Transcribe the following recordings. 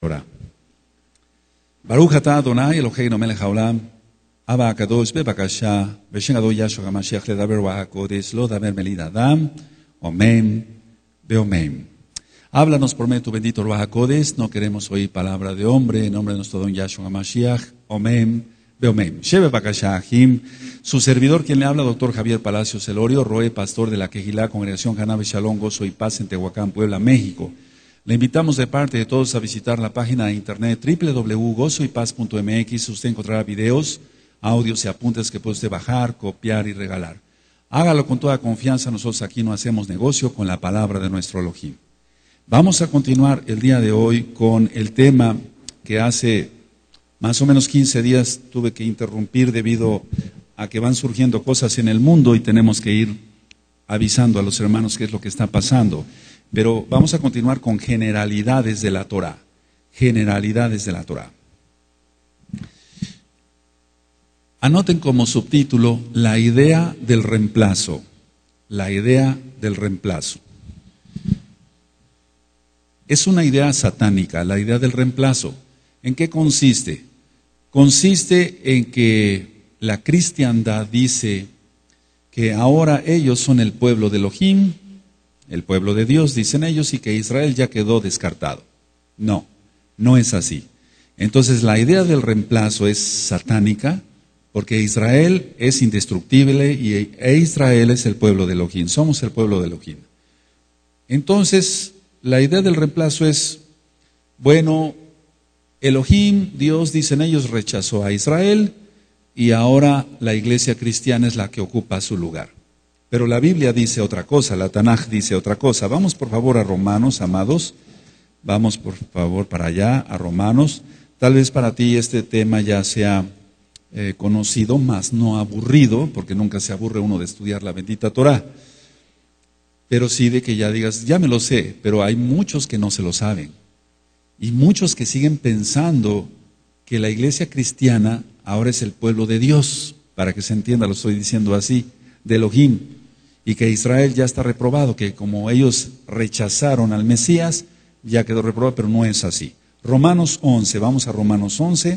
Torah. Baruch atah Adonai Eloheinu melech haolam, Abba HaKadosh bebakasha, בשם גדול ישוע המשיח לדבר והקודש, לא דבר מליד אדם, amén, amén. Háblanos por medio de tu bendito Ruach HaKodesh, no queremos oír palabra de hombre, en nombre de nuestro don Yahshua HaMashiach, amén, amén. Shebe Bakasha Ahim, su servidor quien le habla, doctor Javier Palacios Elorio, Roe, pastor de la Quejilá, Congregación Hanabe Shalom, Gozo y Paz en Tehuacán, Puebla, México. Le invitamos de parte de todos a visitar la página de internet www.gozoypaz.mx. Usted encontrará videos, audios y apuntes que puede usted bajar, copiar y regalar. Hágalo con toda confianza, nosotros aquí no hacemos negocio con la palabra de nuestro Elohim. Vamos a continuar el día de hoy con el tema que hace más o menos 15 días tuve que interrumpir debido a que van surgiendo cosas en el mundo y tenemos que ir avisando a los hermanos qué es lo que está pasando. Pero vamos a continuar con generalidades de la Torah. Generalidades de la Torah. Anoten como subtítulo la idea del reemplazo. La idea del reemplazo. Es una idea satánica, la idea del reemplazo. ¿En qué consiste? Consiste en que la cristiandad dice que ahora ellos son el pueblo de Elohim, el pueblo de Dios, dicen ellos, y que Israel ya quedó descartado. No, no es así. Entonces la idea del reemplazo es satánica, porque Israel es indestructible e Israel es el pueblo de Elohim, somos el pueblo de Elohim. Entonces, la idea del reemplazo es, bueno, Elohim, Dios, dicen ellos, rechazó a Israel y ahora la iglesia cristiana es la que ocupa su lugar. Pero la Biblia dice otra cosa, la Tanaj dice otra cosa. Vamos por favor a Romanos, amados, vamos por favor para allá, a Romanos. Tal vez para ti este tema ya sea conocido, más no aburrido, porque nunca se aburre uno de estudiar la bendita Torah. Pero sí de que ya digas, ya me lo sé, pero hay muchos que no se lo saben. Y muchos que siguen pensando que la iglesia cristiana ahora es el pueblo de Dios, para que se entienda, lo estoy diciendo así, de Elohim, y que Israel ya está reprobado, que como ellos rechazaron al Mesías, ya quedó reprobado, pero no es así. Romanos 11, vamos a Romanos 11,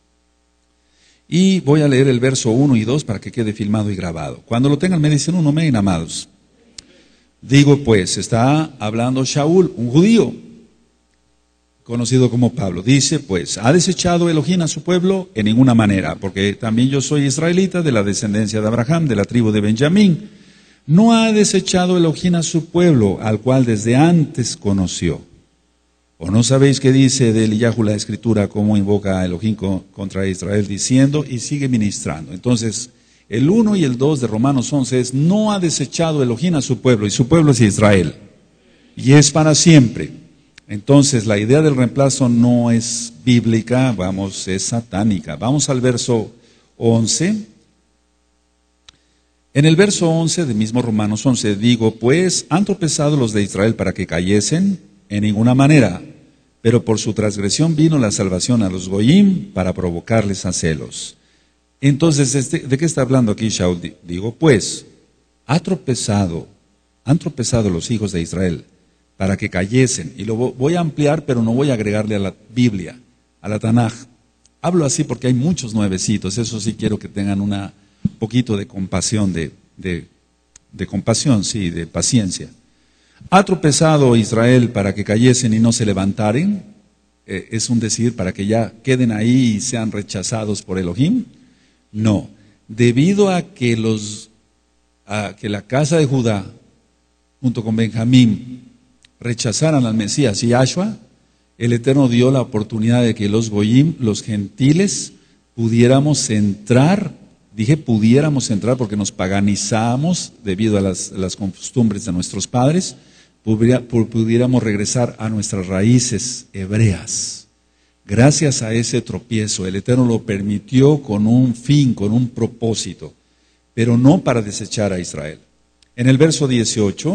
y voy a leer el verso 1 y 2 para que quede filmado y grabado. Cuando lo tengan me dicen un amén, amados. Digo pues, está hablando Shaul, un judío, conocido como Pablo. Dice pues, ¿ha desechado Elohim a su pueblo? En ninguna manera, porque también yo soy israelita de la descendencia de Abraham, de la tribu de Benjamín. No ha desechado Elohim a su pueblo, al cual desde antes conoció. ¿O no sabéis qué dice de Eliyahu la escritura, cómo invoca a Elohim contra Israel, diciendo, y sigue ministrando? Entonces, el 1 y el 2 de Romanos 11 es, no ha desechado Elohim a su pueblo, y su pueblo es Israel, y es para siempre. Entonces, la idea del reemplazo no es bíblica, vamos, es satánica. Vamos al verso 11. En el verso 11 del mismo Romanos 11, digo, pues, ¿han tropezado los de Israel para que cayesen? En ninguna manera, pero por su transgresión vino la salvación a los goyim para provocarles a celos. Entonces, ¿de qué está hablando aquí Shaul? Digo, pues, han tropezado los hijos de Israel para que cayesen. Y lo voy a ampliar, pero no voy a agregarle a la Biblia, a la Tanaj. Hablo así porque hay muchos nuevecitos, eso sí quiero que tengan un poquito de compasión, de compasión, sí, de paciencia. ¿Ha tropezado Israel para que cayesen y no se levantaren? Es un decir, para que ya queden ahí y sean rechazados por Elohim. No, debido a que la casa de Judá, junto con Benjamín, rechazaran al Mesías y Yahshua, el Eterno dio la oportunidad de que los goyim, los gentiles, pudiéramos entrar. Dije pudiéramos entrar porque nos paganizamos debido a las costumbres de nuestros padres, pudiéramos regresar a nuestras raíces hebreas. Gracias a ese tropiezo, el Eterno lo permitió con un fin, con un propósito, pero no para desechar a Israel. En el verso 18,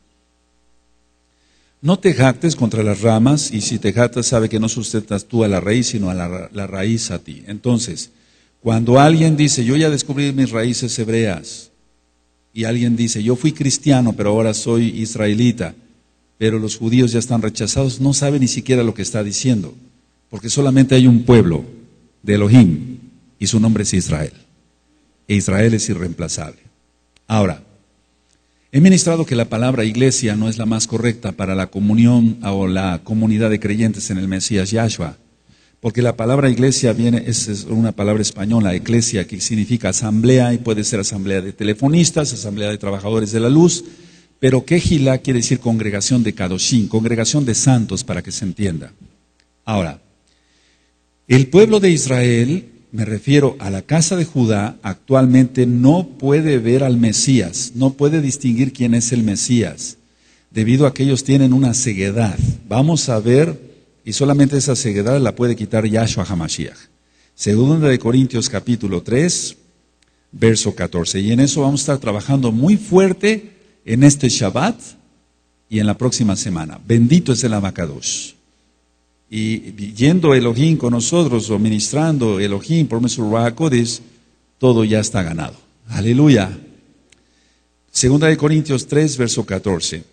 no te jactes contra las ramas, y si te jactas sabe que no sustentas tú a la raíz, sino a la raíz a ti. Entonces, cuando alguien dice, yo ya descubrí mis raíces hebreas, y alguien dice, yo fui cristiano, pero ahora soy israelita, pero los judíos ya están rechazados, no sabe ni siquiera lo que está diciendo. porque solamente hay un pueblo de Elohim y su nombre es Israel. E Israel es irreemplazable. Ahora, he ministrado que la palabra iglesia no es la más correcta para la comunión o la comunidad de creyentes en el Mesías Yahshua, porque la palabra iglesia es una palabra española, eclesia, que significa asamblea, y puede ser asamblea de telefonistas, asamblea de trabajadores de la luz, pero Kehilá quiere decir congregación de Kadoshim, congregación de santos, para que se entienda. Ahora, el pueblo de Israel, me refiero a la casa de Judá, actualmente no puede ver al Mesías, no puede distinguir quién es el Mesías, debido a que ellos tienen una ceguedad. Vamos a ver, y solamente esa ceguedad la puede quitar Yahshua HaMashiach. Segunda de Corintios capítulo 3, verso 14. Y en eso vamos a estar trabajando muy fuerte en este Shabbat y en la próxima semana. Bendito es el Abacadosh. Y yendo Elohim con nosotros, o ministrando Elohim por nuestro Ruach HaKodesh, todo ya está ganado. Aleluya. Segunda de Corintios 3, verso 14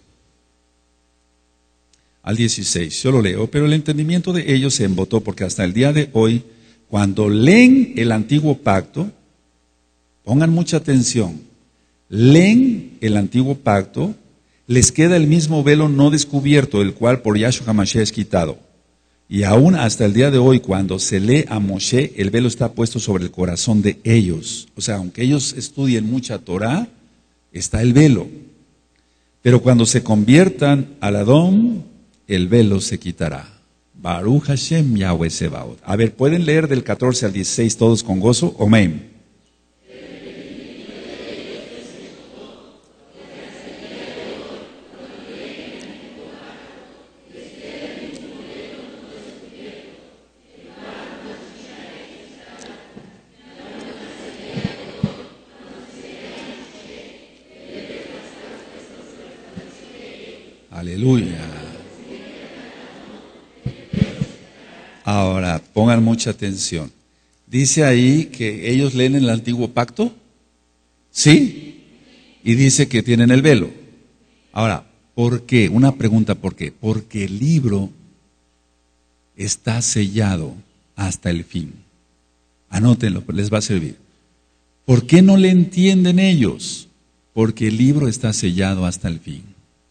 al 16. Yo lo leo. Pero el entendimiento de ellos se embotó, porque hasta el día de hoy, cuando leen el antiguo pacto, pongan mucha atención, leen el antiguo pacto, les queda el mismo velo no descubierto, el cual por Yahshua HaMashiach es quitado. Y aún hasta el día de hoy, cuando se lee a Moshe, el velo está puesto sobre el corazón de ellos. O sea, aunque ellos estudien mucha Torah, está el velo. Pero cuando se conviertan al Adón, el velo se quitará. Baruch Hashem Yahweh Sebaot. A ver, ¿pueden leer del 14 al 16 todos con gozo? Amén. Aleluya. Ahora, pongan mucha atención. Dice ahí que ellos leen el antiguo pacto. ¿Sí? Y dice que tienen el velo. Ahora, ¿por qué? Una pregunta, ¿por qué? Porque el libro está sellado hasta el fin. Anótenlo, les va a servir. ¿Por qué no le entienden ellos? Porque el libro está sellado hasta el fin.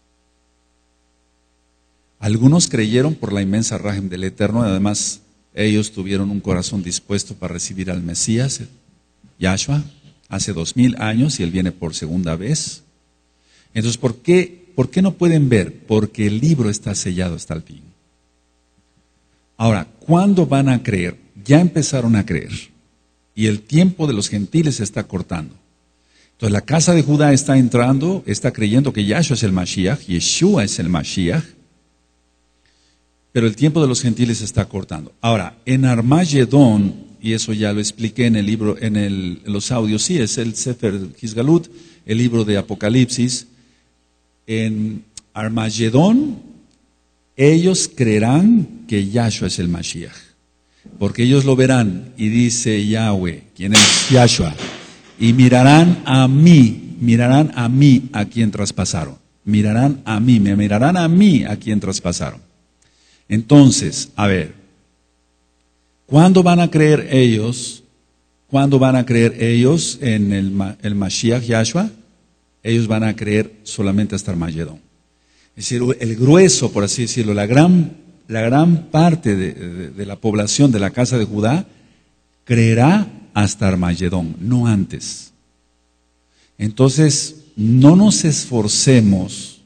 Algunos creyeron por la inmensa rajem del Eterno, y además ellos tuvieron un corazón dispuesto para recibir al Mesías, Yahshua, hace 2000 años, y Él viene por segunda vez. Entonces, ¿por qué no pueden ver? Porque el libro está sellado hasta el fin. Ahora, ¿cuándo van a creer? Ya empezaron a creer, y el tiempo de los gentiles se está cortando. Entonces, la casa de Judá está entrando, está creyendo que Yahshua es el Mashiach, Yeshua es el Mashiach, pero el tiempo de los gentiles se está cortando. Ahora, en Armagedón, y eso ya lo expliqué en el libro, en los audios, sí, es el Sefer Hizgalut, el libro de Apocalipsis. En Armagedón, ellos creerán que Yahshua es el Mashiach, porque ellos lo verán, y dice Yahweh, quien es Yahshua, y mirarán a mí a quien traspasaron. Mirarán a mí a quien traspasaron. Entonces, a ver, ¿cuándo van a creer ellos? ¿Cuándo van a creer ellos en el Mashiach Yahshua? Ellos van a creer solamente hasta Armagedón. Es decir, el grueso, por así decirlo, la gran parte de la población de la casa de Judá creerá hasta Armagedón, no antes. Entonces, no nos esforcemos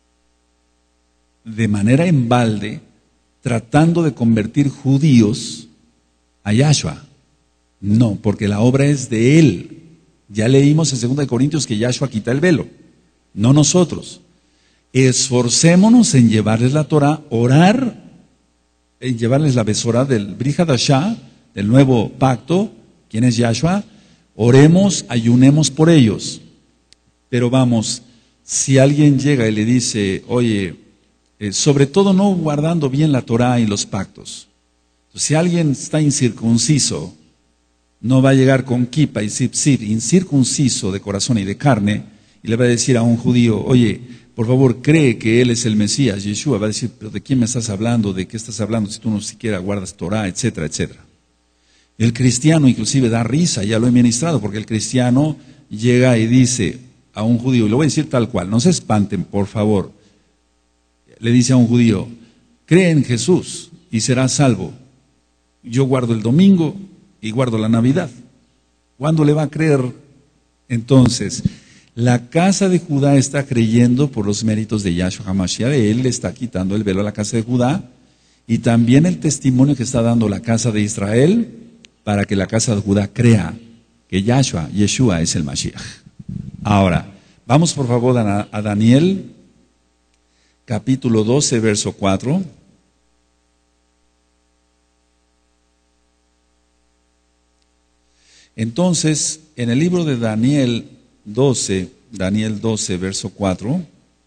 de manera en balde tratando de convertir judíos a Yahshua. No, porque la obra es de Él. Ya leímos en 2 Corintios que Yahshua quita el velo, no nosotros. Esforcémonos en llevarles la Torah, orar, en llevarles la Besorá del Brit Hadashah, del nuevo pacto, ¿quién es Yahshua? Oremos, ayunemos por ellos. Pero vamos, si alguien llega y le dice, oye, sobre todo no guardando bien la Torah y los pactos. Si alguien está incircunciso, no va a llegar con kipa y zip, incircunciso de corazón y de carne, y le va a decir a un judío, oye, por favor, cree que Él es el Mesías, Yeshua, va a decir, pero ¿de quién me estás hablando? ¿De qué estás hablando si tú no siquiera guardas Torah, etcétera, etcétera? El cristiano inclusive da risa, ya lo he ministrado, porque el cristiano llega y dice a un judío, y lo voy a decir tal cual, no se espanten, por favor, le dice a un judío, cree en Jesús y serás salvo. Yo guardo el domingo y guardo la Navidad. ¿Cuándo le va a creer? Entonces, la casa de Judá está creyendo por los méritos de Yahshua HaMashiach. Él le está quitando el velo a la casa de Judá, y también el testimonio que está dando la casa de Israel para que la casa de Judá crea que Yeshua es el Mashiach. Ahora, vamos por favor a Daniel, capítulo 12, verso 4. Entonces, en el libro de Daniel 12, verso 4,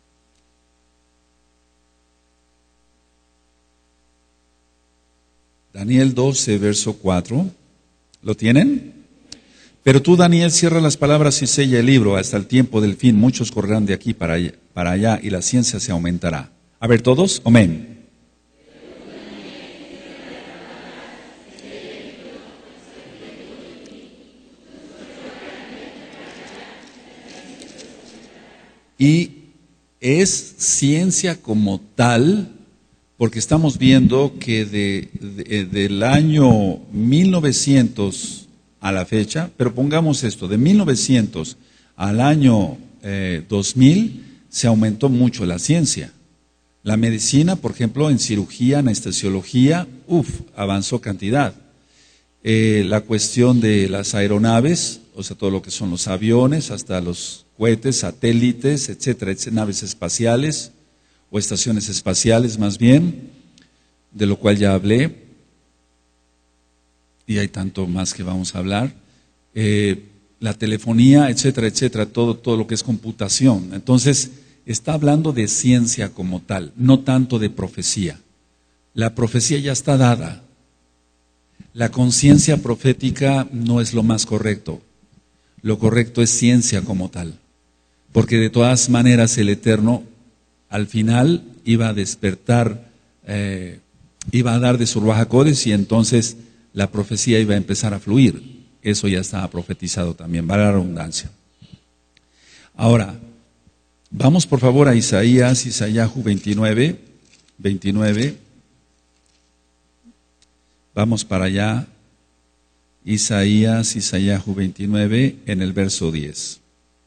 Daniel 12, verso 4, ¿lo tienen? Pero tú, Daniel, cierra las palabras y sella el libro hasta el tiempo del fin. Muchos correrán de aquí para allá y la ciencia se aumentará. A ver todos, amén. Y es ciencia como tal, porque estamos viendo que del año 1900 a la fecha, pero pongamos esto, de 1900 al año 2000 se aumentó mucho la ciencia. La medicina, por ejemplo, en cirugía, anestesiología, avanzó cantidad. La cuestión de las aeronaves, o sea, todo lo que son los aviones, hasta los cohetes, satélites, etcétera, naves espaciales o estaciones espaciales más bien, de lo cual ya hablé, y hay tanto más que vamos a hablar, la telefonía, etcétera, etcétera, todo lo que es computación. Entonces, está hablando de ciencia como tal, no tanto de profecía. La profecía ya está dada. La conciencia profética no es lo más correcto. Lo correcto es ciencia como tal. Porque de todas maneras el Eterno al final iba a despertar, iba a dar de su Ruach HaKodesh, y entonces la profecía iba a empezar a fluir. Eso ya estaba profetizado también, para la redundancia. Ahora, vamos por favor a Isaíahu 29. Vamos para allá. Isaíahu 29 en el verso 10.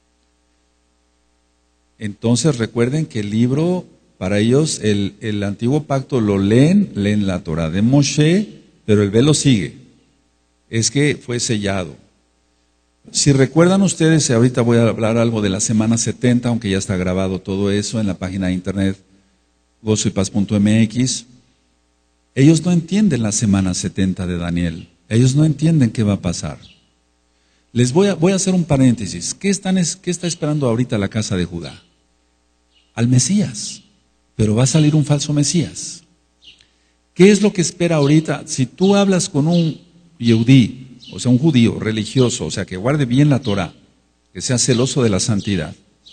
Entonces recuerden que el libro, para ellos, el antiguo pacto lo leen la Torah de Moshe, pero el velo sigue. Es que fue sellado. Si recuerdan ustedes, ahorita voy a hablar algo de la semana 70, aunque ya está grabado todo eso en la página de internet gozoypaz.mx. Ellos no entienden la semana 70 de Daniel. Ellos no entienden qué va a pasar. Les voy a hacer un paréntesis. ¿Qué está esperando ahorita la casa de Judá? Al Mesías. Pero va a salir un falso Mesías. ¿Qué es lo que espera ahorita? Si tú hablas con un Yehudí, o sea, un judío religioso, o sea, que guarde bien la Torah, que sea celoso de la santidad,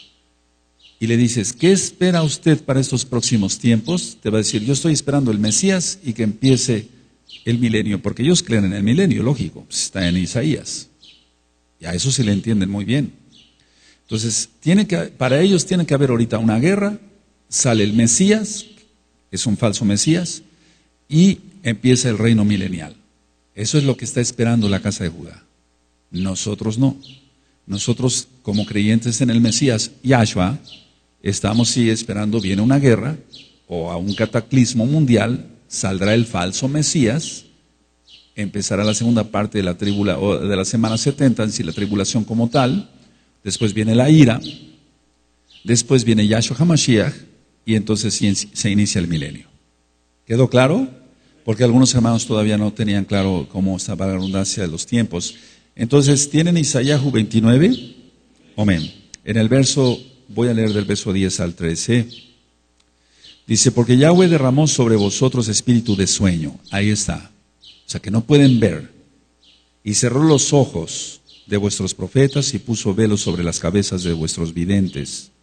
y le dices, ¿qué espera usted para estos próximos tiempos? Te va a decir, yo estoy esperando el Mesías y que empiece el milenio, porque ellos creen en el milenio, lógico, pues está en Isaías. Y a eso se le entienden muy bien. Entonces, para ellos tiene que haber ahorita una guerra, sale el Mesías, es un falso Mesías, y empieza el reino milenial. Eso es lo que está esperando la casa de Judá. Nosotros no. Nosotros, como creyentes en el Mesías, Yahshua, estamos sí esperando, viene una guerra, o a un cataclismo mundial, saldrá el falso Mesías, empezará la segunda parte de la semana 70, es decir, la tribulación como tal, después viene la ira, después viene Yahshua HaMashiach, y entonces se inicia el milenio. ¿Quedó claro? Porque algunos hermanos todavía no tenían claro cómo estaba la redundancia de los tiempos. Entonces, ¿tienen Isaíahu 29? Amén. En el verso, voy a leer del verso 10 al 13. Dice, porque Yahweh derramó sobre vosotros espíritu de sueño. Ahí está. O sea, que no pueden ver. Y cerró los ojos de vuestros profetas y puso velos sobre las cabezas de vuestros videntes.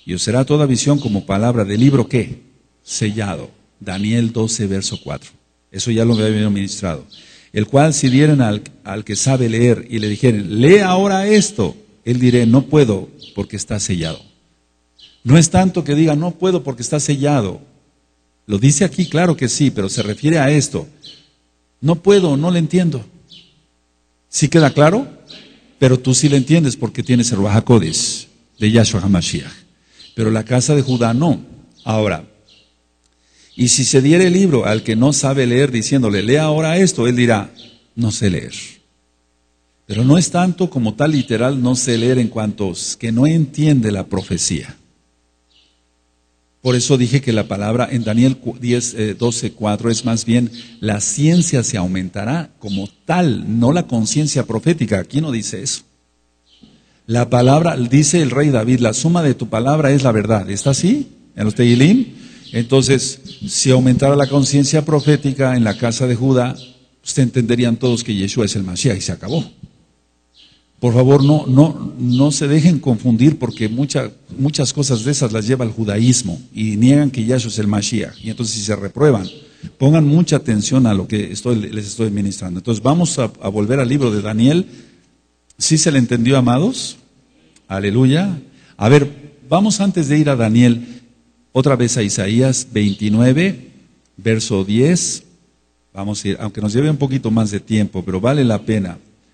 Y os será toda visión como palabra del libro, ¿qué? Sellado. Daniel 12, verso 4. Eso ya lo había ministrado. El cual si dieren al que sabe leer y le dijeren, lee ahora esto, él diré, no puedo porque está sellado. No es tanto que diga, no puedo porque está sellado. Lo dice aquí, claro que sí, pero se refiere a esto. No puedo, no le entiendo. ¿Sí queda claro? Pero tú sí le entiendes porque tienes el Ruach HaKodesh de Yahshua HaMashiach. Pero la casa de Judá no. Ahora, y si se diere el libro al que no sabe leer diciéndole, lea ahora esto, él dirá, no sé leer. Pero no es tanto como tal literal no sé leer en cuanto que no entiende la profecía. Por eso dije que la palabra en Daniel 12:4 es más bien la ciencia se aumentará como tal, no la conciencia profética. Aquí no dice eso. La palabra, dice el rey David, la suma de tu palabra es la verdad. ¿Está así? En los Tehilim. Entonces, si aumentara la conciencia profética en la casa de Judá, ustedes entenderían todos que Yeshua es el Mashiach y se acabó. Por favor, no se dejen confundir porque muchas cosas de esas las lleva el judaísmo y niegan que Yahshua es el Mashiach. Y entonces si se reprueban, pongan mucha atención a lo que les estoy ministrando. Entonces vamos a volver al libro de Daniel. ¿Sí se le entendió, amados? Aleluya. A ver, vamos antes de ir a Daniel, otra vez a Isaías 29, verso 10. Vamos a ir, aunque nos lleve un poquito más de tiempo, pero vale la pena.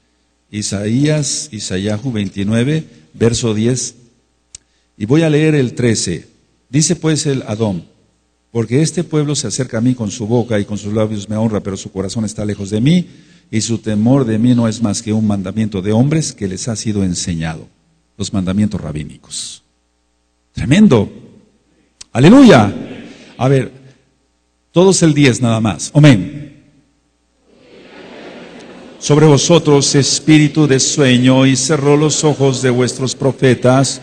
Isaíahu 29, verso 10, y voy a leer el 13. Dice pues el Adón, porque este pueblo se acerca a mí con su boca y con sus labios me honra, pero su corazón está lejos de mí, y su temor de mí no es más que un mandamiento de hombres que les ha sido enseñado, los mandamientos rabínicos. Tremendo. Aleluya. A ver, todos el 10 nada más. Amén. Sobre vosotros espíritu de sueño y cerró los ojos de vuestros profetas.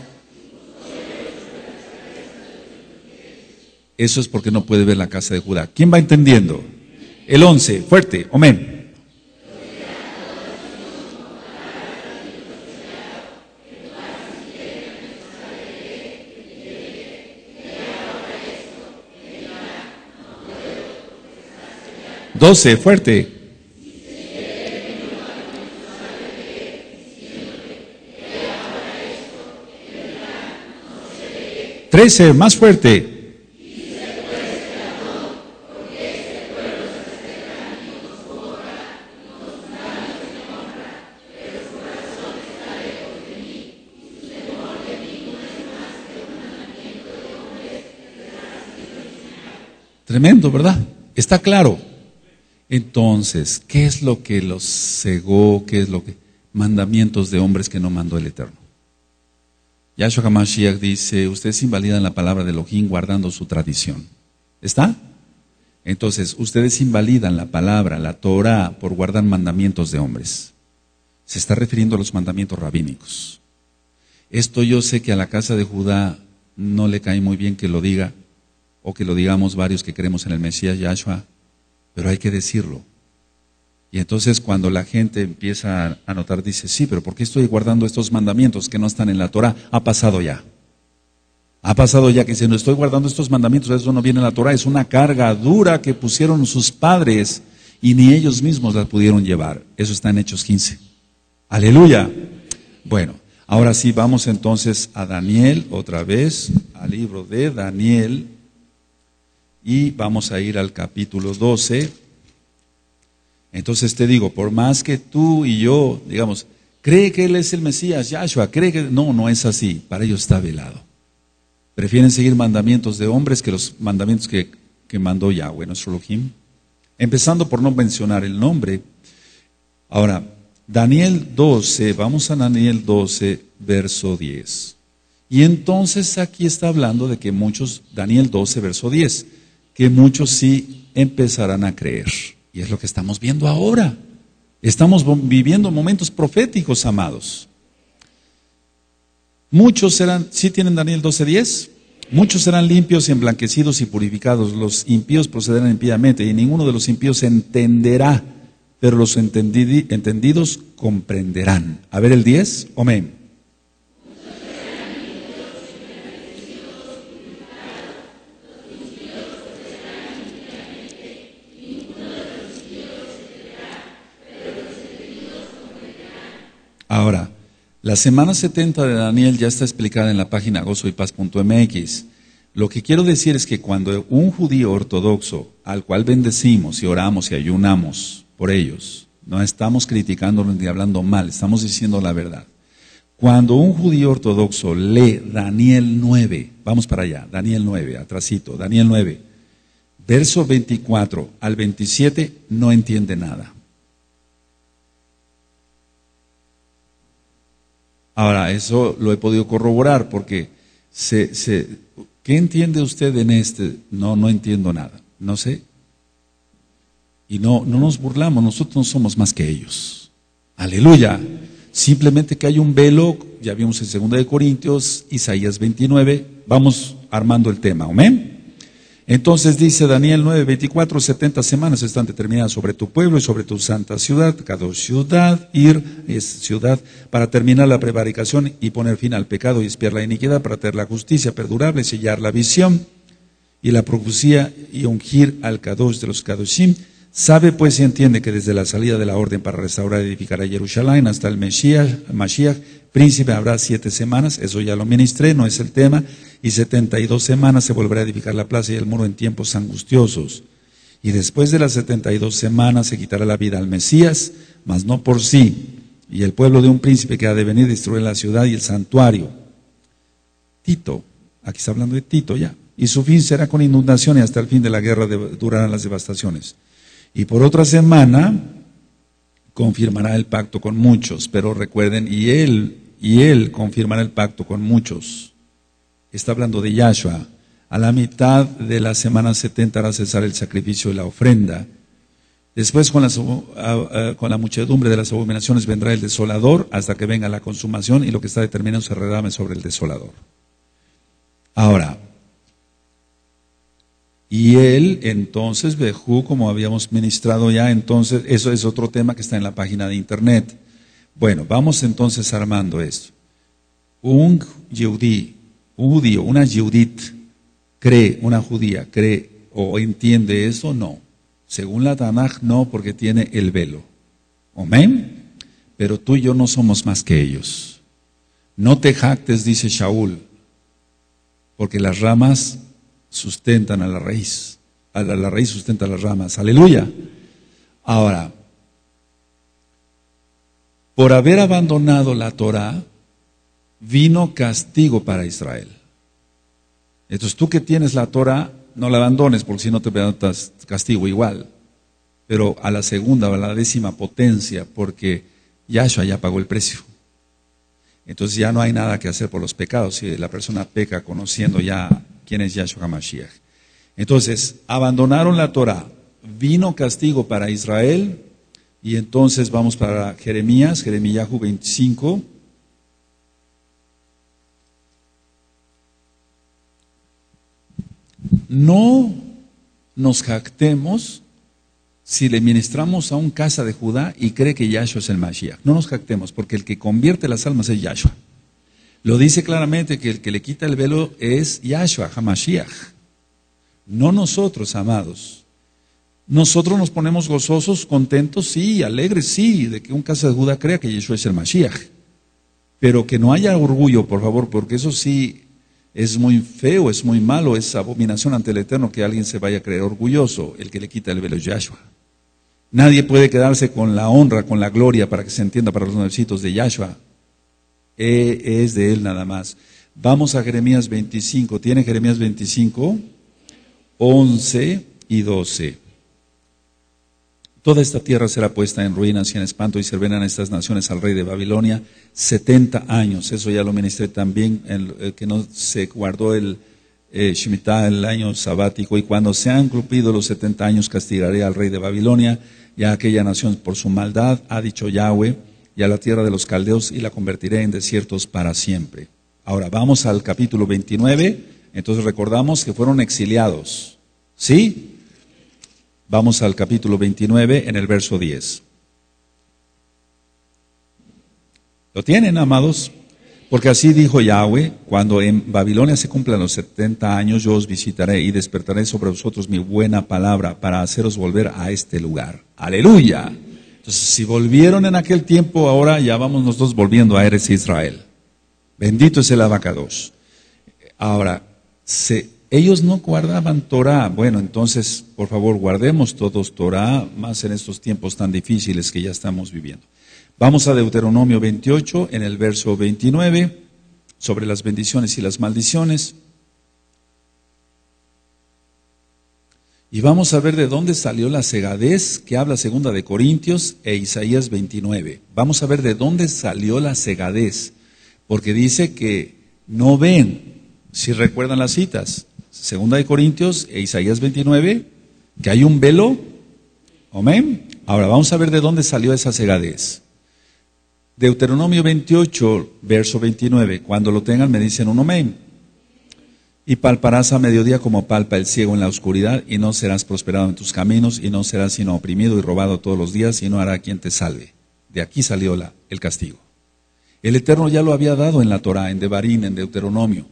Eso es porque no puede ver la casa de Judá. ¿Quién va entendiendo? El 11, fuerte, amén. Doce, fuerte. 13, más fuerte. Tremendo, ¿verdad? Está claro. Entonces, ¿qué es lo que los cegó? ¿Qué es lo que? Mandamientos de hombres que no mandó el Eterno. Yahshua HaMashiach dice, ustedes invalidan la palabra de Elohim guardando su tradición. ¿Está? Entonces, ustedes invalidan la palabra, la Torah, por guardar mandamientos de hombres. Se está refiriendo a los mandamientos rabínicos. Esto yo sé que a la casa de Judá no le cae muy bien que lo diga, o que lo digamos varios que creemos en el Mesías Yahshua, pero hay que decirlo. Y entonces cuando la gente empieza a notar, dice, sí, pero ¿por qué estoy guardando estos mandamientos que no están en la Torah? Ha pasado ya. Ha pasado ya que si no estoy guardando estos mandamientos, eso no viene en la Torah. Es una carga dura que pusieron sus padres y ni ellos mismos la pudieron llevar. Eso está en Hechos 15. Aleluya. Bueno, ahora sí, vamos entonces a Daniel, otra vez, al libro de Daniel. Y vamos a ir al capítulo 12. Entonces te digo, por más que tú y yo, digamos, cree que Él es el Mesías, Yahshua, cree que... No es así, para ellos está velado. Prefieren seguir mandamientos de hombres que los mandamientos que mandó Yahweh, nuestro Elohim. Empezando por no mencionar el nombre. Ahora, Daniel 12, vamos a Daniel 12, verso 10. Y entonces aquí está hablando de que muchos, Daniel 12, verso 10, que muchos sí empezarán a creer. Y es lo que estamos viendo ahora. Estamos viviendo momentos proféticos, amados. Muchos serán, ¿sí tienen Daniel 12:10? Muchos serán limpios y emblanquecidos y purificados. Los impíos procederán impíamente y ninguno de los impíos entenderá, pero los entendidos comprenderán. A ver el 10, amén. La semana 70 de Daniel ya está explicada en la página gozoypaz.mx. Lo que quiero decir es que cuando un judío ortodoxo, al cual bendecimos y oramos y ayunamos por ellos, no estamos criticándolos ni hablando mal, estamos diciendo la verdad. Cuando un judío ortodoxo lee Daniel 9, vamos para allá, Daniel 9, atrasito, Daniel 9, verso 24 al 27, no entiende nada. Ahora, eso lo he podido corroborar porque ¿qué entiende usted en este? No entiendo nada, no sé. Y no nos burlamos, nosotros no somos más que ellos. Aleluya. Simplemente que hay un velo, ya vimos en 2 de Corintios, Isaías 29, vamos armando el tema, amén. Entonces dice Daniel 9, 24, 70 semanas están determinadas sobre tu pueblo y sobre tu santa ciudad, cada ciudad, es ciudad, para terminar la prevaricación y poner fin al pecado y expiar la iniquidad, para tener la justicia perdurable, sellar la visión y la profecía y ungir al Kadosh de los Kadoshim. Sabe pues y entiende que desde la salida de la orden para restaurar y edificar a Jerusalén hasta el Mashiach, príncipe, habrá 7 semanas, eso ya lo ministré, no es el tema, y 72 semanas se volverá a edificar la plaza y el muro en tiempos angustiosos. Y después de las 72 semanas se quitará la vida al Mesías, mas no por sí, y el pueblo de un príncipe que ha de venir destruir la ciudad y el santuario. Tito, aquí está hablando de Tito ya, y su fin será con inundación y hasta el fin de la guerra durarán las devastaciones. Y por otra semana confirmará el pacto con muchos, pero recuerden, y él confirmará el pacto con muchos. Está hablando de Yahshua. A la mitad de la semana 70 hará cesar el sacrificio y la ofrenda. Después con la muchedumbre de las abominaciones vendrá el desolador hasta que venga la consumación y lo que está determinado se derrame sobre el desolador. Ahora, y él, entonces, Bejú, como habíamos ministrado ya, entonces, eso es otro tema que está en la página de internet. Bueno, vamos entonces armando esto. Un judío, una Yehudit, una judía, cree o entiende eso, no. Según la Tanaj, no, porque tiene el velo. Amén. Pero tú y yo no somos más que ellos. No te jactes, dice Shaul, porque las ramas sustentan a la raíz. La raíz sustenta a las ramas. Aleluya. Ahora, por haber abandonado la Torah, vino castigo para Israel. Entonces tú que tienes la Torah, no la abandones, porque si no te das castigo igual. Pero a la segunda o a la 10ª potencia, porque Yahshua ya pagó el precio. Entonces ya no hay nada que hacer por los pecados, si la persona peca conociendo ya quién es Yahshua HaMashiach. Entonces, abandonaron la Torah, vino castigo para Israel, y entonces vamos para Jeremías 25. No nos jactemos si le ministramos a un casa de Judá y cree que Yahshua es el Mashiach. No nos jactemos, porque el que convierte las almas es Yahshua. Lo dice claramente que el que le quita el velo es Yahshua HaMashiach. No nosotros, amados. Nosotros nos ponemos gozosos, contentos, sí, alegres, sí, de que un casa de Judá crea que Yahshua es el Mashiach. Pero que no haya orgullo, por favor, porque eso sí es muy feo, es muy malo, es abominación ante el Eterno que alguien se vaya a creer orgulloso. El que le quita el velo es Yahshua. Nadie puede quedarse con la honra, con la gloria, para que se entienda, para los nuevecitos de Yahshua. Es de él nada más. Vamos a Jeremías 25. ¿Tiene Jeremías 25? 11 y 12. Toda esta tierra será puesta en ruinas y en espanto y servirán a estas naciones al rey de Babilonia 70 años. Eso ya lo ministré también, que no se guardó el Shemitah, el año sabático. Y cuando se han cumplido los 70 años castigaré al rey de Babilonia y a aquella nación por su maldad, ha dicho Yahweh, y a la tierra de los caldeos y la convertiré en desiertos para siempre. Ahora vamos al capítulo 29, entonces recordamos que fueron exiliados, ¿sí? Vamos al capítulo 29 en el verso 10. ¿Lo tienen, amados? Porque así dijo Yahweh, cuando en Babilonia se cumplan los 70 años, yo os visitaré y despertaré sobre vosotros mi buena palabra para haceros volver a este lugar. ¡Aleluya! Entonces, si volvieron en aquel tiempo, ahora ya vamos nosotros volviendo a Eretz Israel. Bendito es el abacados. Ahora, ellos no guardaban Torah. Bueno, entonces, por favor, guardemos todos Torah, más en estos tiempos tan difíciles que ya estamos viviendo. Vamos a Deuteronomio 28, en el verso 29, sobre las bendiciones y las maldiciones. Y vamos a ver de dónde salió la cegadez que habla 2 de Corintios e Isaías 29. Vamos a ver de dónde salió la cegadez, porque dice que no ven, si recuerdan las citas, 2 de Corintios e Isaías 29, que hay un velo. Amén. Ahora vamos a ver de dónde salió esa cegadez. Deuteronomio 28, verso 29. Cuando lo tengan me dicen un amén. Y palparás a mediodía como palpa el ciego en la oscuridad, y no serás prosperado en tus caminos, y no serás sino oprimido y robado todos los días, y no hará quien te salve. De aquí salió el castigo. El Eterno ya lo había dado en la Torah, en Devarim, en Deuteronomio.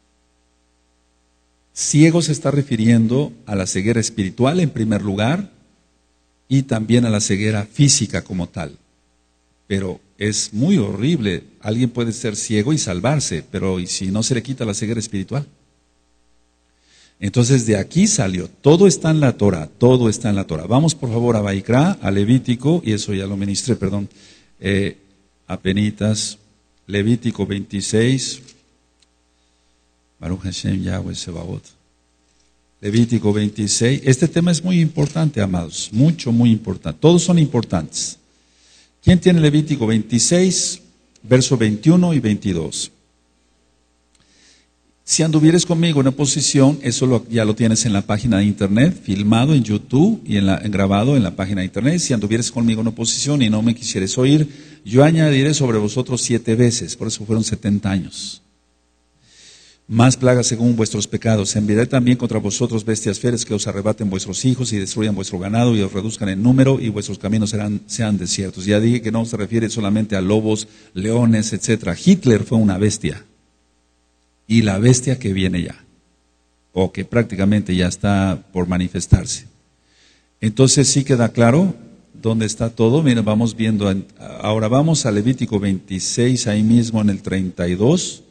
Ciego se está refiriendo a la ceguera espiritual en primer lugar, y también a la ceguera física como tal. Pero es muy horrible. Alguien puede ser ciego y salvarse, pero ¿y si no se le quita la ceguera espiritual? Entonces de aquí salió. Todo está en la Torah, todo está en la Torah. Vamos por favor a Vaikra, a Levítico, y eso ya lo ministré, perdón, apenitas, Levítico 26, Baruch Hashem Yahweh Sebaot. Levítico 26, este tema es muy importante, amados, muy importante, todos son importantes. ¿Quién tiene Levítico 26, verso 21 y 22? Si anduvieres conmigo en oposición, eso ya lo tienes en la página de internet, filmado en YouTube y grabado en la página de internet. Si anduvieres conmigo en oposición y no me quisieres oír, yo añadiré sobre vosotros 7 veces, por eso fueron 70 años. Más plagas según vuestros pecados. Enviaré también contra vosotros bestias fieras que os arrebaten vuestros hijos y destruyan vuestro ganado y os reduzcan en número y vuestros caminos sean desiertos. Ya dije que no se refiere solamente a lobos, leones, etc. Hitler fue una bestia. Y la bestia que viene ya, o que prácticamente ya está por manifestarse. Entonces sí queda claro dónde está todo. Miren, vamos viendo, ahora vamos a Levítico 26, ahí mismo en el 32.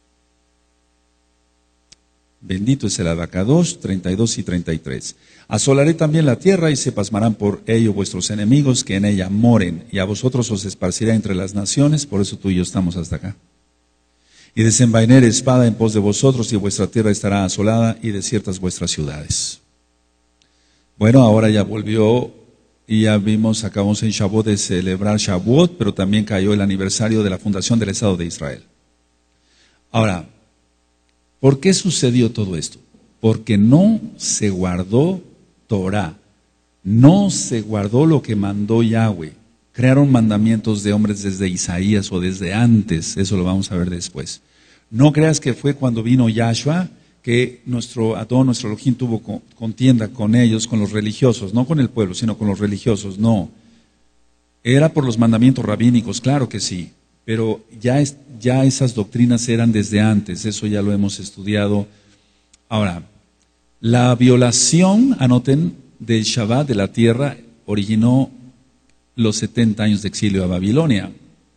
Bendito es el abacados, 32 y 33. Asolaré también la tierra y se pasmarán por ello vuestros enemigos que en ella moren, y a vosotros os esparcirá entre las naciones, por eso tú y yo estamos hasta acá. Y desenvainaré espada en pos de vosotros, y vuestra tierra estará asolada, y desiertas vuestras ciudades. Bueno, ahora ya volvió, y ya vimos, acabamos en Shavuot de celebrar Shavuot, pero también cayó el aniversario de la fundación del Estado de Israel. Ahora, ¿por qué sucedió todo esto? Porque no se guardó Torah, no se guardó lo que mandó Yahweh. Crearon mandamientos de hombres desde Isaías o desde antes, eso lo vamos a ver después. No creas que fue cuando vino Yahshua que todo nuestro Elohim tuvo contienda con ellos, con los religiosos, no con el pueblo, sino con los religiosos, no. Era por los mandamientos rabínicos, claro que sí, pero ya esas doctrinas eran desde antes, eso ya lo hemos estudiado. Ahora, la violación, anoten, del Shabbat de la tierra originó los 70 años de exilio a Babilonia.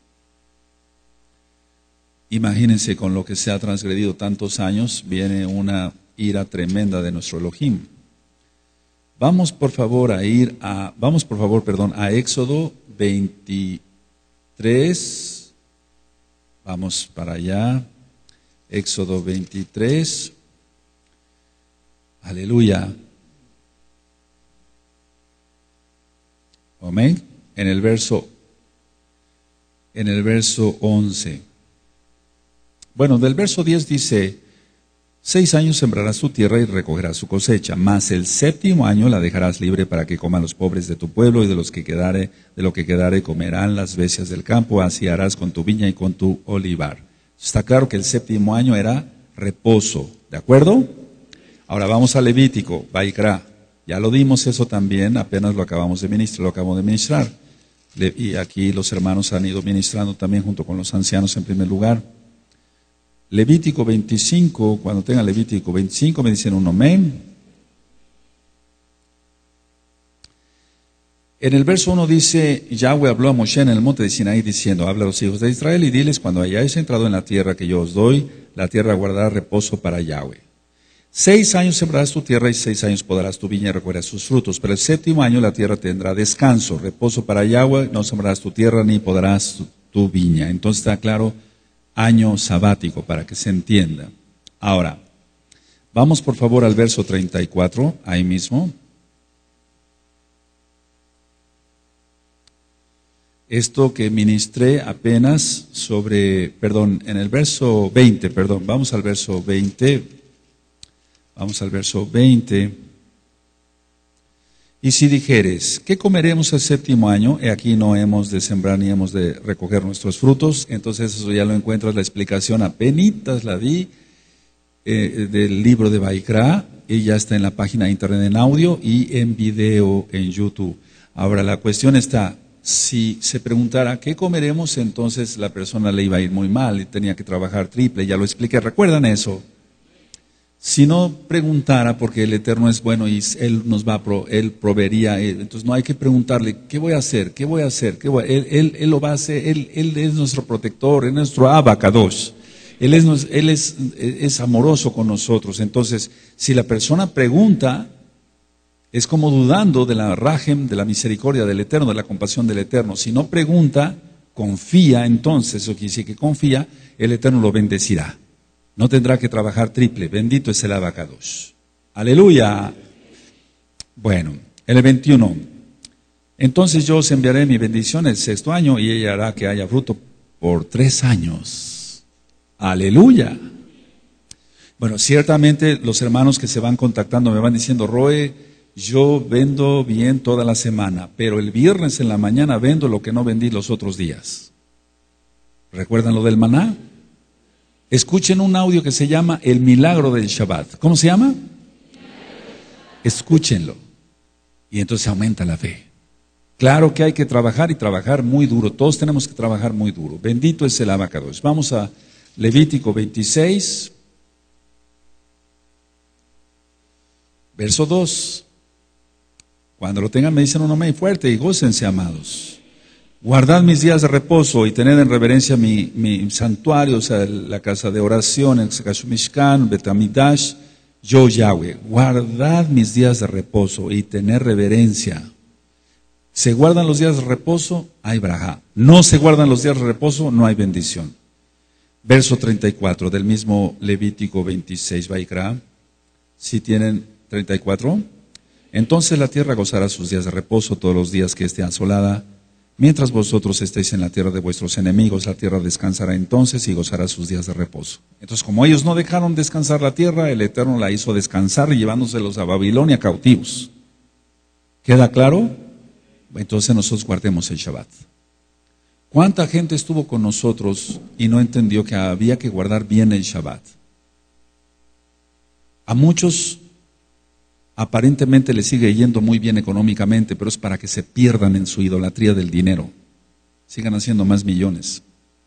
Imagínense, con lo que se ha transgredido tantos años, viene una ira tremenda de nuestro Elohim. Vamos por favor a Éxodo 23. Vamos para allá. Éxodo 23. Aleluya. Amén. En el verso 11. Bueno, del verso 10 dice: 6 años sembrarás tu tierra y recogerás su cosecha, mas el 7º año la dejarás libre para que coman los pobres de tu pueblo, y de lo que quedare comerán las bestias del campo. Así harás con tu viña y con tu olivar. Está claro que el 7º año era reposo, ¿de acuerdo? Ahora vamos a Levítico, Vaikra. Ya lo dimos eso también, apenas lo acabo de ministrar. Y aquí los hermanos han ido ministrando también junto con los ancianos en primer lugar. Levítico 25, cuando tengan Levítico 25 me dicen un amén. En el verso 1 dice, Yahweh habló a Moshe en el monte de Sinaí diciendo, habla a los hijos de Israel y diles, cuando hayáis entrado en la tierra que yo os doy, la tierra guardará reposo para Yahweh. 6 años sembrarás tu tierra y 6 años podarás tu viña y recogerás sus frutos. Pero el 7º año la tierra tendrá descanso, reposo para Yahweh, no sembrarás tu tierra ni podarás tu viña. Entonces está claro, año sabático, para que se entienda. Ahora, vamos por favor al verso 34, ahí mismo. Esto que ministré apenas en el verso 20, vamos al verso 20. Vamos al verso 20. Y si dijeres, ¿qué comeremos el 7º año? He aquí no hemos de sembrar ni hemos de recoger nuestros frutos. Entonces eso ya lo encuentras, la explicación apenitas la di del libro de Vaikra, y ya está en la página de internet en audio y en video en YouTube. Ahora la cuestión está, si se preguntara ¿qué comeremos? Entonces la persona le iba a ir muy mal y tenía que trabajar triple, ya lo expliqué, ¿recuerdan eso? Si no preguntara, porque el Eterno es bueno y Él Él proveería, entonces no hay que preguntarle, ¿qué voy a hacer? ¿Qué voy a hacer? Él lo va a hacer, Él es nuestro protector, es nuestro Abacadosh. Él es amoroso con nosotros. Entonces, si la persona pregunta, es como dudando de la rajem, de la misericordia del Eterno, de la compasión del Eterno. Si no pregunta, confía, entonces, eso quiere decir que confía, el Eterno lo bendecirá. No tendrá que trabajar triple. Bendito es el Abacadosh. Aleluya. Bueno, el 21. Entonces yo os enviaré mi bendición el 6º año y ella hará que haya fruto por 3 años. Aleluya. Bueno, ciertamente los hermanos que se van contactando me van diciendo, Roe, yo vendo bien toda la semana, pero el viernes en la mañana vendo lo que no vendí los otros días. ¿Recuerdan lo del maná? Escuchen un audio que se llama El Milagro del Shabbat. ¿Cómo se llama? Escúchenlo. Y entonces aumenta la fe. Claro que hay que trabajar y trabajar muy duro. Todos tenemos que trabajar muy duro. Bendito es el Abacadosh. Vamos a Levítico 26, verso 2. Cuando lo tengan me dicen un amén fuerte y gócense, amados. Guardad mis días de reposo y tened en reverencia mi santuario, o sea, la casa de oración, el Mishkan, Betamidash, yo Yahweh. Guardad mis días de reposo y tened reverencia. Se guardan los días de reposo, hay braja. No se guardan los días de reposo, no hay bendición. Verso 34 del mismo Levítico 26, Vaikra. Si tienen 34. Entonces la tierra gozará sus días de reposo todos los días que esté asolada. Mientras vosotros estéis en la tierra de vuestros enemigos, la tierra descansará entonces y gozará sus días de reposo. Entonces, como ellos no dejaron descansar la tierra, el Eterno la hizo descansar y llevándoselos a Babilonia cautivos. ¿Queda claro? Entonces nosotros guardemos el Shabbat. ¿Cuánta gente estuvo con nosotros y no entendió que había que guardar bien el Shabbat? A muchos aparentemente les sigue yendo muy bien económicamente, pero es para que se pierdan en su idolatría del dinero. Sigan haciendo más millones.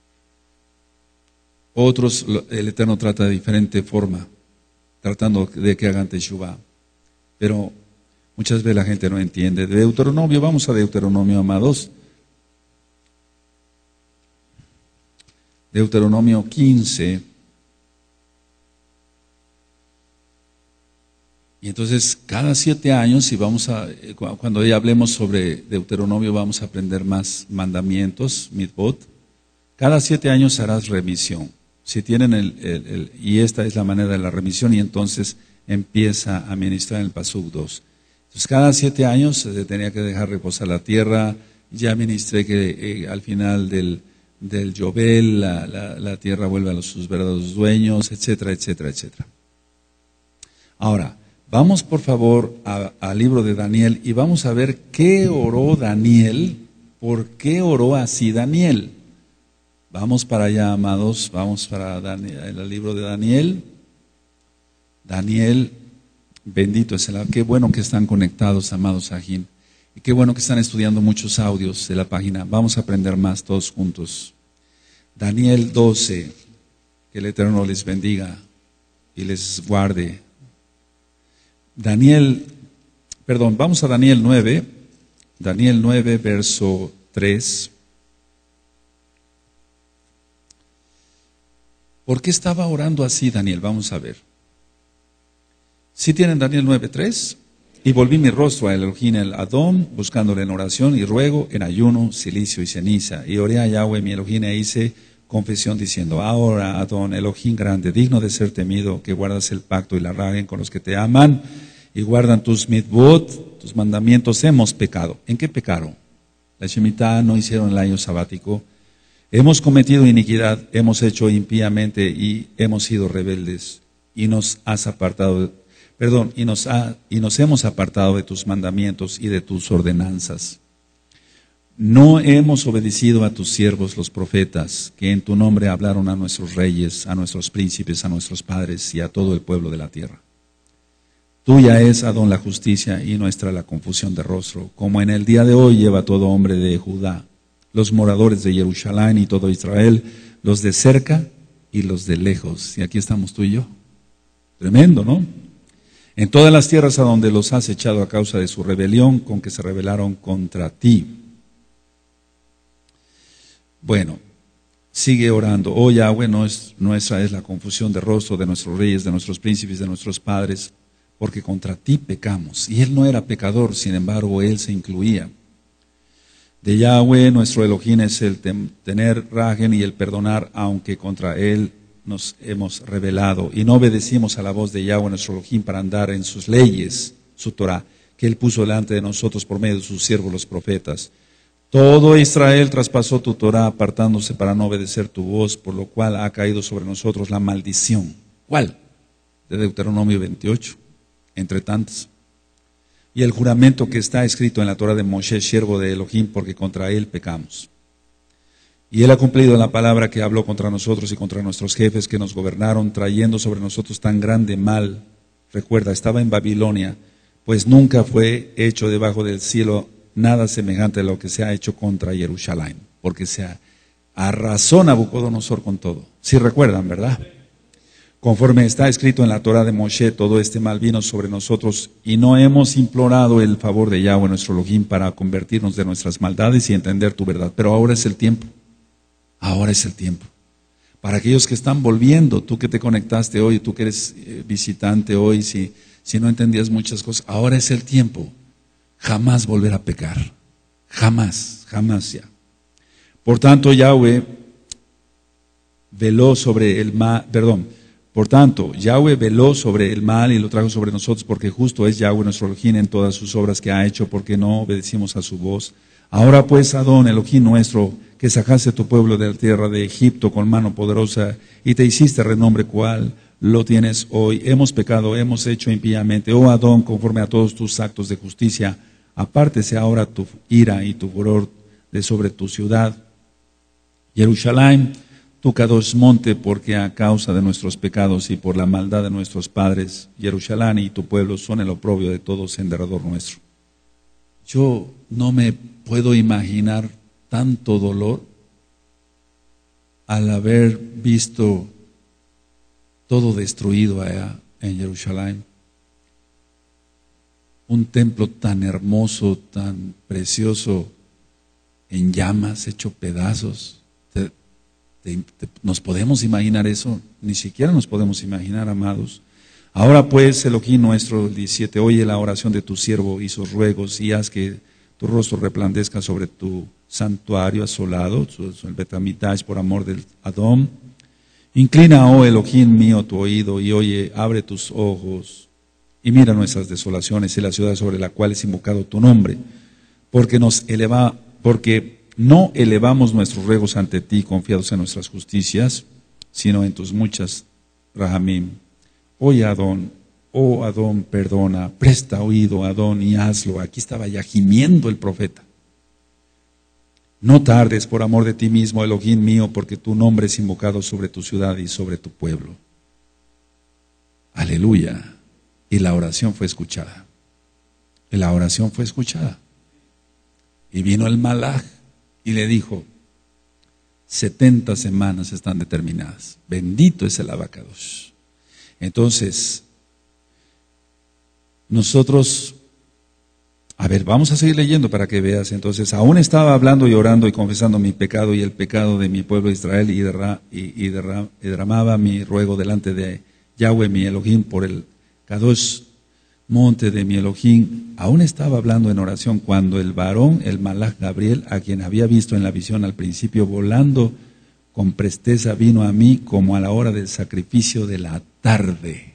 Otros, el Eterno trata de diferente forma, tratando de que hagan teshuvá. Pero muchas veces la gente no entiende. Deuteronomio, vamos a Deuteronomio, amados. Deuteronomio 15. Y entonces, cada 7 años, y cuando ya hablemos sobre Deuteronomio, vamos a aprender más mandamientos, mitzvot. Cada 7 años harás remisión. Si tienen y esta es la manera de la remisión, y entonces empieza a ministrar en el Pasuk 2. Entonces, cada 7 años se tenía que dejar reposar la tierra. Ya ministré que al final del Yobel, la tierra vuelve a sus verdaderos dueños, etcétera, etcétera, etcétera. Ahora, vamos por favor al libro de Daniel y vamos a ver qué oró Daniel, por qué oró así Daniel. Vamos para allá, amados, vamos para el libro de Daniel. Daniel, bendito es el, qué bueno que están conectados, amados Ajín, y qué bueno que están estudiando muchos audios de la página. Vamos a aprender más todos juntos. Daniel 12, que el Eterno les bendiga y les guarde. Vamos a Daniel 9, Daniel 9, verso 3. ¿Por qué estaba orando así Daniel? Vamos a ver. ¿Sí tienen Daniel 9:3? Y volví mi rostro a Elohim el Adón, buscándole en oración y ruego, en ayuno, silicio y ceniza. Y oré a Yahweh mi Elohim e hice confesión diciendo: ahora, Adón, Elohim grande, digno de ser temido, que guardas el pacto y la ragen con los que te aman y guardan tus mitzvot, tus mandamientos, hemos pecado. ¿En qué pecaron? La Shemitah no hicieron el año sabático. Hemos cometido iniquidad, hemos hecho impíamente y hemos sido rebeldes. Y nos has apartado, y nos hemos apartado de tus mandamientos y de tus ordenanzas. No hemos obedecido a tus siervos los profetas, que en tu nombre hablaron a nuestros reyes, a nuestros príncipes, a nuestros padres y a todo el pueblo de la tierra. Tuya es, Adón, la justicia y nuestra la confusión de rostro, como en el día de hoy lleva todo hombre de Judá, los moradores de Jerusalén y todo Israel, los de cerca y los de lejos. Y aquí estamos tú y yo. Tremendo, ¿no? En todas las tierras a donde los has echado a causa de su rebelión, con que se rebelaron contra ti. Bueno, sigue orando. Oh Yahweh, nuestra es la confusión de rostro de nuestros reyes, de nuestros príncipes, de nuestros padres, porque contra ti pecamos. Y él no era pecador, sin embargo, él se incluía. De Yahweh, nuestro Elohim, es el tener ragen y el perdonar, aunque contra él nos hemos rebelado. Y no obedecimos a la voz de Yahweh, nuestro Elohim, para andar en sus leyes, su Torah, que él puso delante de nosotros por medio de sus siervos los profetas. Todo Israel traspasó tu Torah, apartándose para no obedecer tu voz, por lo cual ha caído sobre nosotros la maldición. ¿Cuál? De Deuteronomio 28, entre tantas. Y el juramento que está escrito en la Torah de Moshe, siervo de Elohim, porque contra él pecamos. Y él ha cumplido la palabra que habló contra nosotros y contra nuestros jefes que nos gobernaron, trayendo sobre nosotros tan grande mal. Recuerda, estaba en Babilonia, pues nunca fue hecho debajo del cielo nada semejante a lo que se ha hecho contra Jerusalén, porque se arrasó Nabucodonosor con todo. Si recuerdan, ¿verdad? Conforme está escrito en la Torah de Moshe, todo este mal vino sobre nosotros y no hemos implorado el favor de Yahweh nuestro Elohim para convertirnos de nuestras maldades y entender tu verdad. Pero ahora es el tiempo. Ahora es el tiempo. Para aquellos que están volviendo, tú que te conectaste hoy, tú que eres visitante hoy, si no entendías muchas cosas, ahora es el tiempo. Jamás volver a pecar. Jamás, jamás ya. Por tanto, Yahweh veló sobre el mal, Yahweh veló sobre el mal y lo trajo sobre nosotros, porque justo es Yahweh nuestro Elohim en todas sus obras que ha hecho, porque no obedecimos a su voz. Ahora pues, Adón, Elohim nuestro, que sacaste tu pueblo de la tierra de Egipto con mano poderosa y te hiciste renombre cual lo tienes hoy. Hemos pecado, hemos hecho impíamente. Oh Adón, conforme a todos tus actos de justicia, apártese ahora tu ira y tu furor de sobre tu ciudad, Jerusalén, tu Kadosh monte, porque a causa de nuestros pecados y por la maldad de nuestros padres, Jerusalén y tu pueblo son el oprobio de todos en derredor nuestro. Yo no me puedo imaginar tanto dolor al haber visto todo destruido allá en Jerusalén. Un templo tan hermoso, tan precioso, en llamas, hecho pedazos. ¿Nos podemos imaginar eso? Ni siquiera nos podemos imaginar, amados. Ahora pues, Elohim nuestro, el 17, oye la oración de tu siervo y sus ruegos y haz que tu rostro resplandezca sobre tu santuario asolado, el Betamitash, por amor del Adón. Inclina, oh Elohim mío, tu oído y oye, abre tus ojos y mira nuestras desolaciones y la ciudad sobre la cual es invocado tu nombre, porque no elevamos nuestros ruegos ante ti confiados en nuestras justicias, sino en tus muchas rahamim. Oye, Adón, oh Adón, perdona, presta oído, Adón, y hazlo. Aquí estaba ya gimiendo el profeta. No tardes por amor de ti mismo, Elohim mío, porque tu nombre es invocado sobre tu ciudad y sobre tu pueblo. Aleluya. Y la oración fue escuchada. Y la oración fue escuchada. Y vino el malaj y le dijo, 70 semanas están determinadas. Bendito es el Abacados. Entonces, nosotros A ver, vamos a seguir leyendo para que veas. Entonces, aún estaba hablando y orando y confesando mi pecado y el pecado de mi pueblo Israel y derramaba mi ruego delante de Yahweh mi Elohim por el Kadosh monte de mi Elohim. Aún estaba hablando en oración cuando el varón, el Malach Gabriel, a quien había visto en la visión al principio volando con presteza, vino a mí como a la hora del sacrificio de la tarde.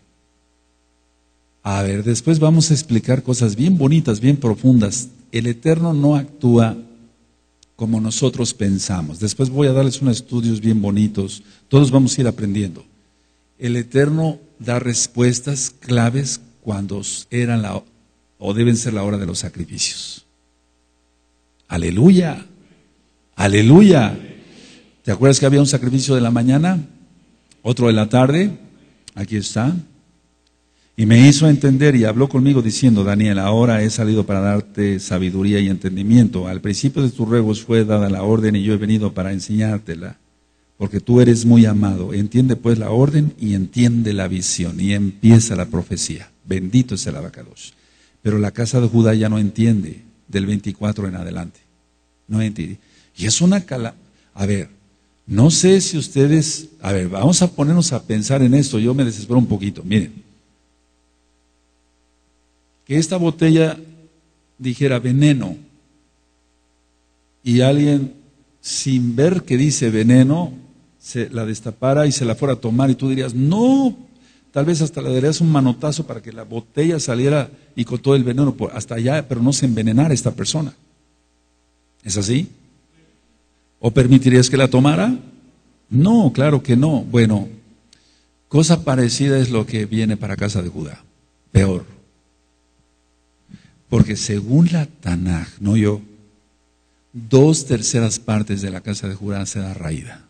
A ver, después vamos a explicar cosas bien bonitas, bien profundas. El Eterno no actúa como nosotros pensamos. Después voy a darles unos estudios bien bonitos. Todos vamos a ir aprendiendo. El Eterno da respuestas claves cuando eran o deben ser la hora de los sacrificios. Aleluya, aleluya. ¿Te acuerdas que había un sacrificio de la mañana? Otro de la tarde. Aquí está. Y me hizo entender y habló conmigo diciendo: Daniel, ahora he salido para darte sabiduría y entendimiento. Al principio de tus ruegos fue dada la orden y yo he venido para enseñártela, porque tú eres muy amado. Entiende pues la orden y entiende la visión. Y empieza la profecía. Bendito es el Abacadosh. Pero la casa de Judá ya no entiende, del 24 en adelante. No entiende. Y es una A ver, no sé si ustedes... A ver, vamos a ponernos a pensar en esto. Yo me desespero un poquito. Miren. Que esta botella dijera veneno y alguien sin ver que dice veneno se la destapara y se la fuera a tomar y tú dirías, no, tal vez hasta le darías un manotazo para que la botella saliera y con todo el veneno hasta allá, pero no se envenenara esta persona. ¿Es así? ¿O permitirías que la tomara? No, claro que no. Bueno, cosa parecida es lo que viene para casa de Judá, peor. Porque según la Tanaj, no yo, 2/3 partes de la casa de Judá será raída.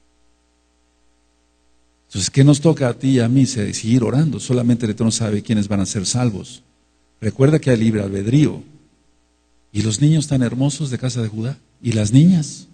Entonces, ¿qué nos toca a ti y a mí? Seguir orando. Solamente el Eterno sabe quiénes van a ser salvos. Recuerda que hay libre albedrío. ¿Y los niños tan hermosos de casa de Judá? ¿Y las niñas?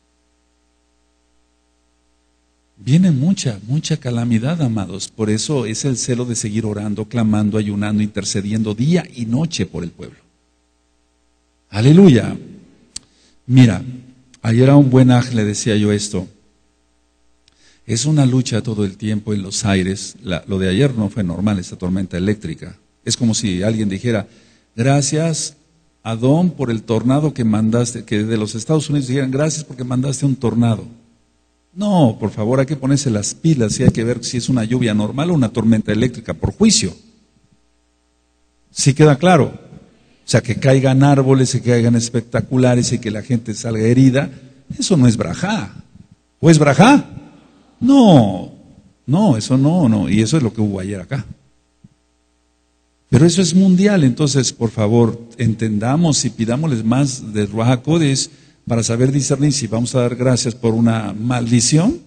Viene mucha calamidad, amados. Por eso es el celo de seguir orando, clamando, ayunando, intercediendo día y noche por el pueblo. Aleluya. Mira, ayer a un buen ángel le decía yo esto. Es una lucha todo el tiempo en los aires. Lo de ayer no fue normal, esta tormenta eléctrica. Es como si alguien dijera, gracias, Adón, por el tornado que mandaste, que de los Estados Unidos dijeran, gracias porque mandaste un tornado. No, por favor, hay que ponerse las pilas y hay que ver si es una lluvia normal o una tormenta eléctrica por juicio. ¿Sí queda claro? O sea, que caigan árboles, que caigan espectaculares y que la gente salga herida, eso no es brajá. ¿O es brajá? No, eso no. Y eso es lo que hubo ayer acá. Pero eso es mundial, entonces, por favor, entendamos y pidámosles más de Ruach HaKodesh para saber discernir si vamos a dar gracias por una maldición.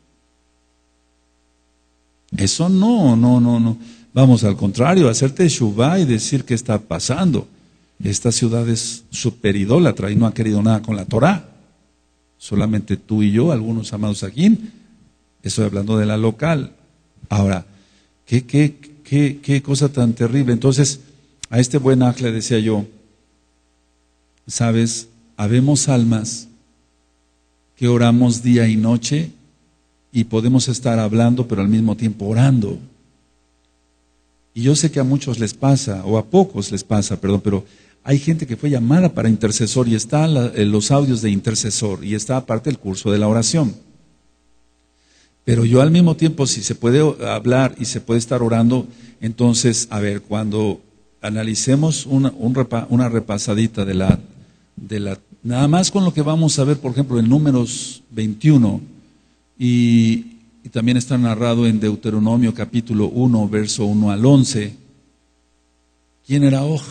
Eso no. Vamos al contrario, hacerte teshuvá y decir qué está pasando. Esta ciudad es superidólatra y no ha querido nada con la Torah. Solamente tú y yo, algunos amados aquí. Estoy hablando de la local. Ahora, qué cosa tan terrible. Entonces, a este buen ángel le decía yo, ¿sabes? Habemos almas que oramos día y noche y podemos estar hablando, pero al mismo tiempo orando. Y yo sé que a muchos les pasa, o a pocos les pasa, pero hay gente que fue llamada para intercesor y está los audios de intercesor y está aparte el curso de la oración. Pero yo al mismo tiempo, si se puede hablar y se puede estar orando, entonces, a ver, cuando analicemos una repasadita de la nada más con lo que vamos a ver, por ejemplo, en Números 21 y también está narrado en Deuteronomio capítulo 1, verso 1 al 11. ¿Quién era Og?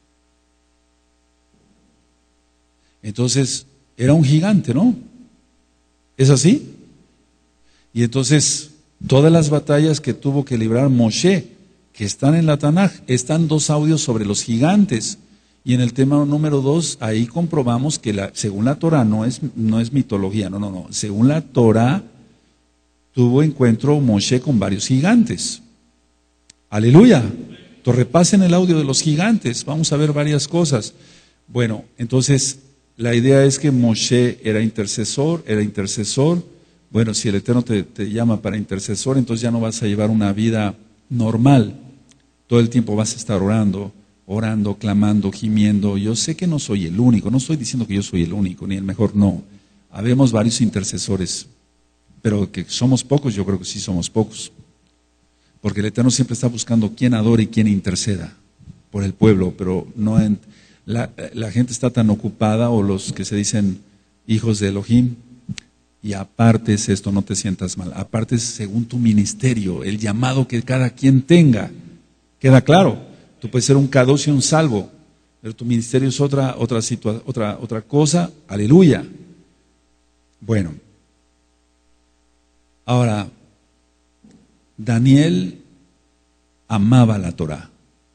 Entonces, era un gigante, ¿no? ¿Es así? Y entonces, todas las batallas que tuvo que librar Moshe, que están en la Tanaj, están 2 audios sobre los gigantes. Y en el tema número 2, ahí comprobamos que según la Torah, no es mitología, no. Según la Torah, tuvo encuentro Moshe con varios gigantes. Aleluya. Entonces repasen el audio de los gigantes, vamos a ver varias cosas. Bueno, entonces la idea es que Moshe era intercesor. Bueno, si el Eterno te llama para intercesor, entonces ya no vas a llevar una vida normal. Todo el tiempo vas a estar orando, clamando, gimiendo. Yo sé que no soy el único, no estoy diciendo que yo soy el único, ni el mejor, no. Habemos varios intercesores, pero que somos pocos, yo creo que sí somos pocos. Porque el Eterno siempre está buscando quién adore y quién interceda por el pueblo, pero no la gente está tan ocupada, o los que se dicen hijos de Elohim, y apartes esto, no te sientas mal, apartes según tu ministerio, el llamado que cada quien tenga. ¿Queda claro? Tú puedes ser un Kadosh y un salvo, pero tu ministerio es otra cosa. Aleluya. Bueno, ahora, Daniel amaba la Torah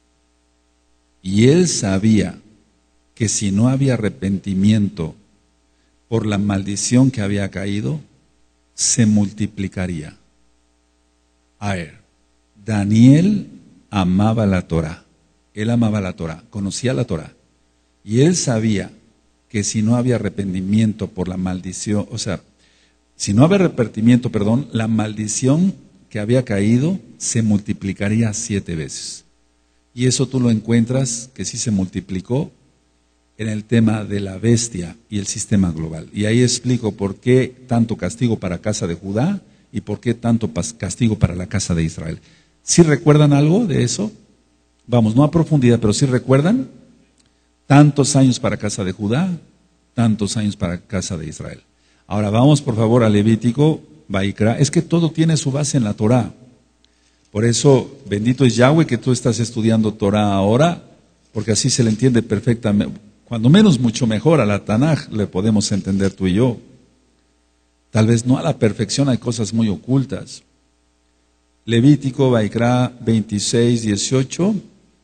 y él sabía que si no había arrepentimiento por la maldición que había caído, se multiplicaría. A ver, Daniel amaba la Torah, él amaba la Torah, conocía la Torah, y él sabía que si no había arrepentimiento por la maldición, o sea, si no había arrepentimiento, perdón, la maldición que había caído se multiplicaría 7 veces. Y eso tú lo encuentras que sí se multiplicó en el tema de la bestia y el sistema global. Y ahí explico por qué tanto castigo para casa de Judá y por qué tanto castigo para la casa de Israel. ¿Sí recuerdan algo de eso? Vamos, no a profundidad, pero ¿sí recuerdan? Tantos años para casa de Judá, tantos años para casa de Israel. Ahora vamos por favor a Levítico, Vaikra. Es que todo tiene su base en la Torah. Por eso, bendito es Yahweh que tú estás estudiando Torah ahora, porque así se le entiende perfectamente. Cuando menos mucho mejor a la Tanaj le podemos entender tú y yo. Tal vez no a la perfección, hay cosas muy ocultas. Levítico, Vaikra 26, 18.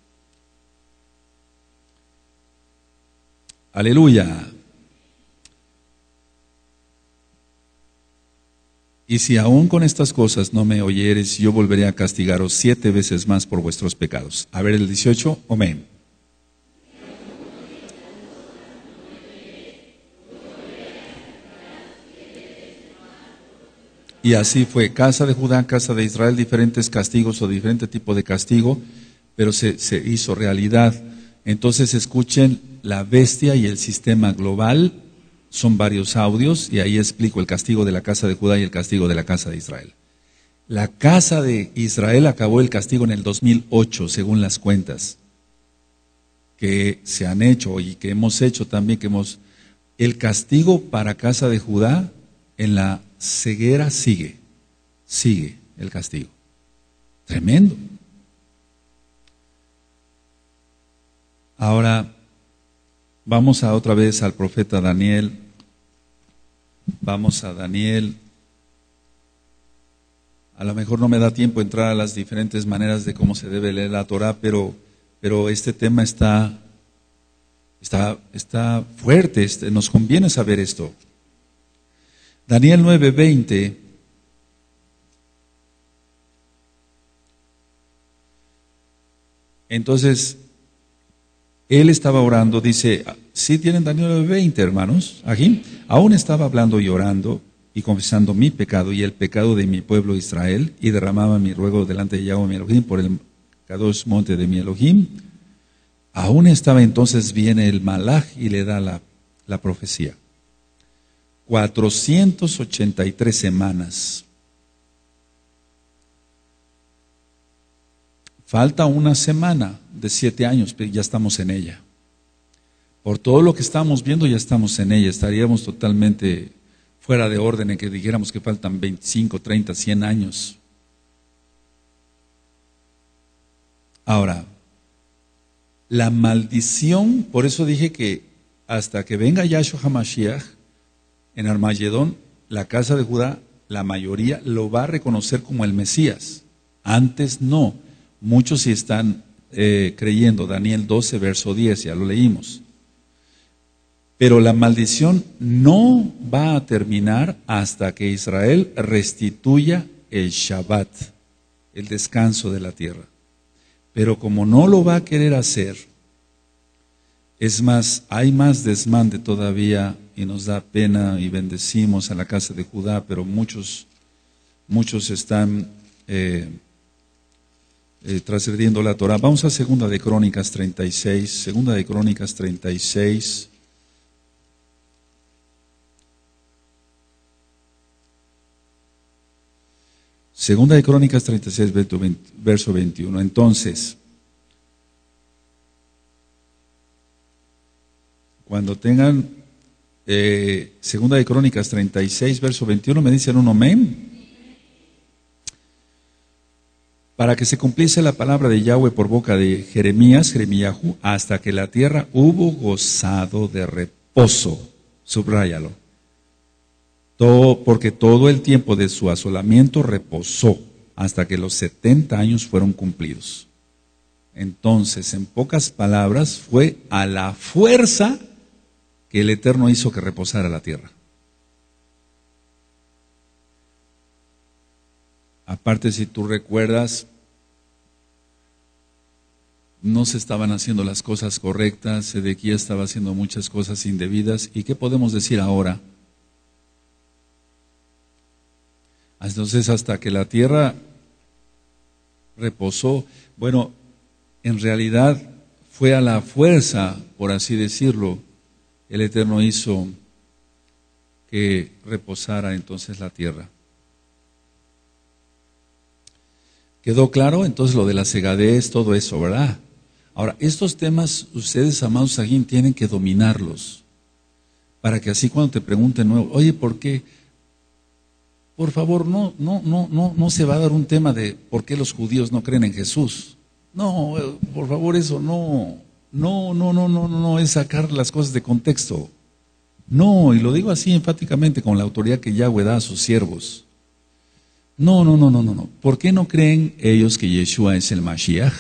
Aleluya. Y si aún con estas cosas no me oyeres, yo volveré a castigaros 7 veces más por vuestros pecados. A ver el 18, amén. Y así fue, casa de Judá, casa de Israel, diferentes castigos o diferente tipo de castigo, pero se hizo realidad. Entonces escuchen, la bestia y el sistema global son varios audios, y ahí explico el castigo de la casa de Judá y el castigo de la casa de Israel. La casa de Israel acabó el castigo en el 2008, según las cuentas que se han hecho y que hemos hecho también, el castigo para casa de Judá en la ceguera sigue el castigo. Tremendo. Ahora, vamos a otra vez al profeta Daniel. Vamos a Daniel. A lo mejor no me da tiempo entrar a las diferentes maneras de cómo se debe leer la Torah, pero este tema está fuerte, nos conviene saber esto. Daniel 9:20. Entonces, él estaba orando, dice, ¿sí tienen Daniel 9:20, hermanos? Aquí, aún estaba hablando y orando y confesando mi pecado y el pecado de mi pueblo Israel, y derramaba mi ruego delante de Yahweh mi Elohim por el Kadosh monte de mi Elohim. Aún estaba, entonces viene el Malaj y le da la profecía. 483 semanas. Falta una semana de 7 años, pero ya estamos en ella. Por todo lo que estamos viendo, ya estamos en ella. Estaríamos totalmente fuera de orden en que dijéramos que faltan 25, 30, 100 años. Ahora, la maldición, por eso dije que hasta que venga Yahshua HaMashiach, en Armagedón, la casa de Judá, la mayoría lo va a reconocer como el Mesías. Antes no. Muchos sí están creyendo. Daniel 12, verso 10, ya lo leímos. Pero la maldición no va a terminar hasta que Israel restituya el Shabbat, el descanso de la tierra. Pero como no lo va a querer hacer, es más, hay más desmande todavía y nos da pena y bendecimos a la casa de Judá, pero muchos están transgrediendo la Torah. Vamos a Segunda de Crónicas 36, Segunda de Crónicas 36. Segunda de Crónicas 36, verso 21. Entonces, cuando tengan Segunda de Crónicas 36, verso 21, me dicen un amén. Para que se cumpliese la palabra de Yahweh por boca de Jeremíahu, hasta que la tierra hubo gozado de reposo. Subráyalo. Porque todo el tiempo de su asolamiento reposó, hasta que los 70 años fueron cumplidos. Entonces, en pocas palabras, fue a la fuerza que el Eterno hizo que reposara la tierra. Aparte, si tú recuerdas, no se estaban haciendo las cosas correctas, Sedequías estaba haciendo muchas cosas indebidas. ¿Y qué podemos decir ahora? Entonces, hasta que la tierra reposó, bueno, en realidad fue a la fuerza, por así decirlo, el Eterno hizo que reposara entonces la tierra. ¿Quedó claro? Entonces lo de la cegadez, todo eso, ¿verdad? Ahora, estos temas, ustedes, amados Sajín, tienen que dominarlos, para que así cuando te pregunten nuevo, oye, ¿por qué? Por favor, no se va a dar un tema de por qué los judíos no creen en Jesús. No, por favor, eso no es sacar las cosas de contexto. No, y lo digo así enfáticamente con la autoridad que Yahweh da a sus siervos. No. ¿Por qué no creen ellos que Yeshua es el Mashiach?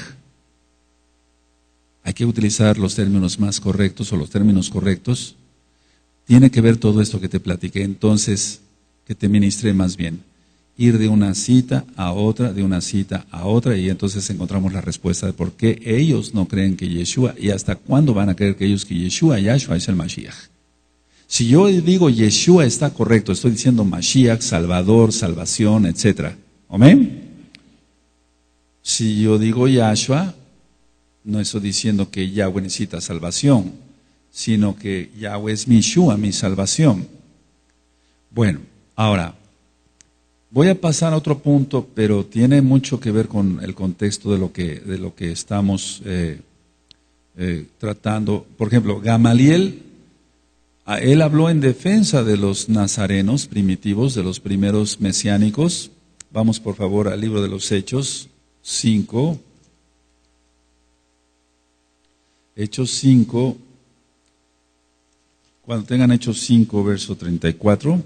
Hay que utilizar los términos más correctos o los términos correctos. Tiene que ver todo esto que te platiqué, entonces, que te ministré más bien. Ir de una cita a otra, de una cita a otra, y entonces encontramos la respuesta de por qué ellos no creen que Yeshua, y hasta cuándo van a creer que ellos que Yeshua es el Mashiach. Si yo digo Yeshua está correcto, estoy diciendo Mashiach, Salvador, salvación, etc. ¿Amén? Si yo digo Yahshua, no estoy diciendo que Yahweh necesita salvación, sino que Yahweh es mi Yeshua, mi salvación. Bueno, ahora, voy a pasar a otro punto, pero tiene mucho que ver con el contexto de lo que estamos tratando. Por ejemplo, Gamaliel, él habló en defensa de los nazarenos primitivos, de los primeros mesiánicos. Vamos por favor al libro de los Hechos 5. Hechos 5, cuando tengan Hechos 5, verso 34.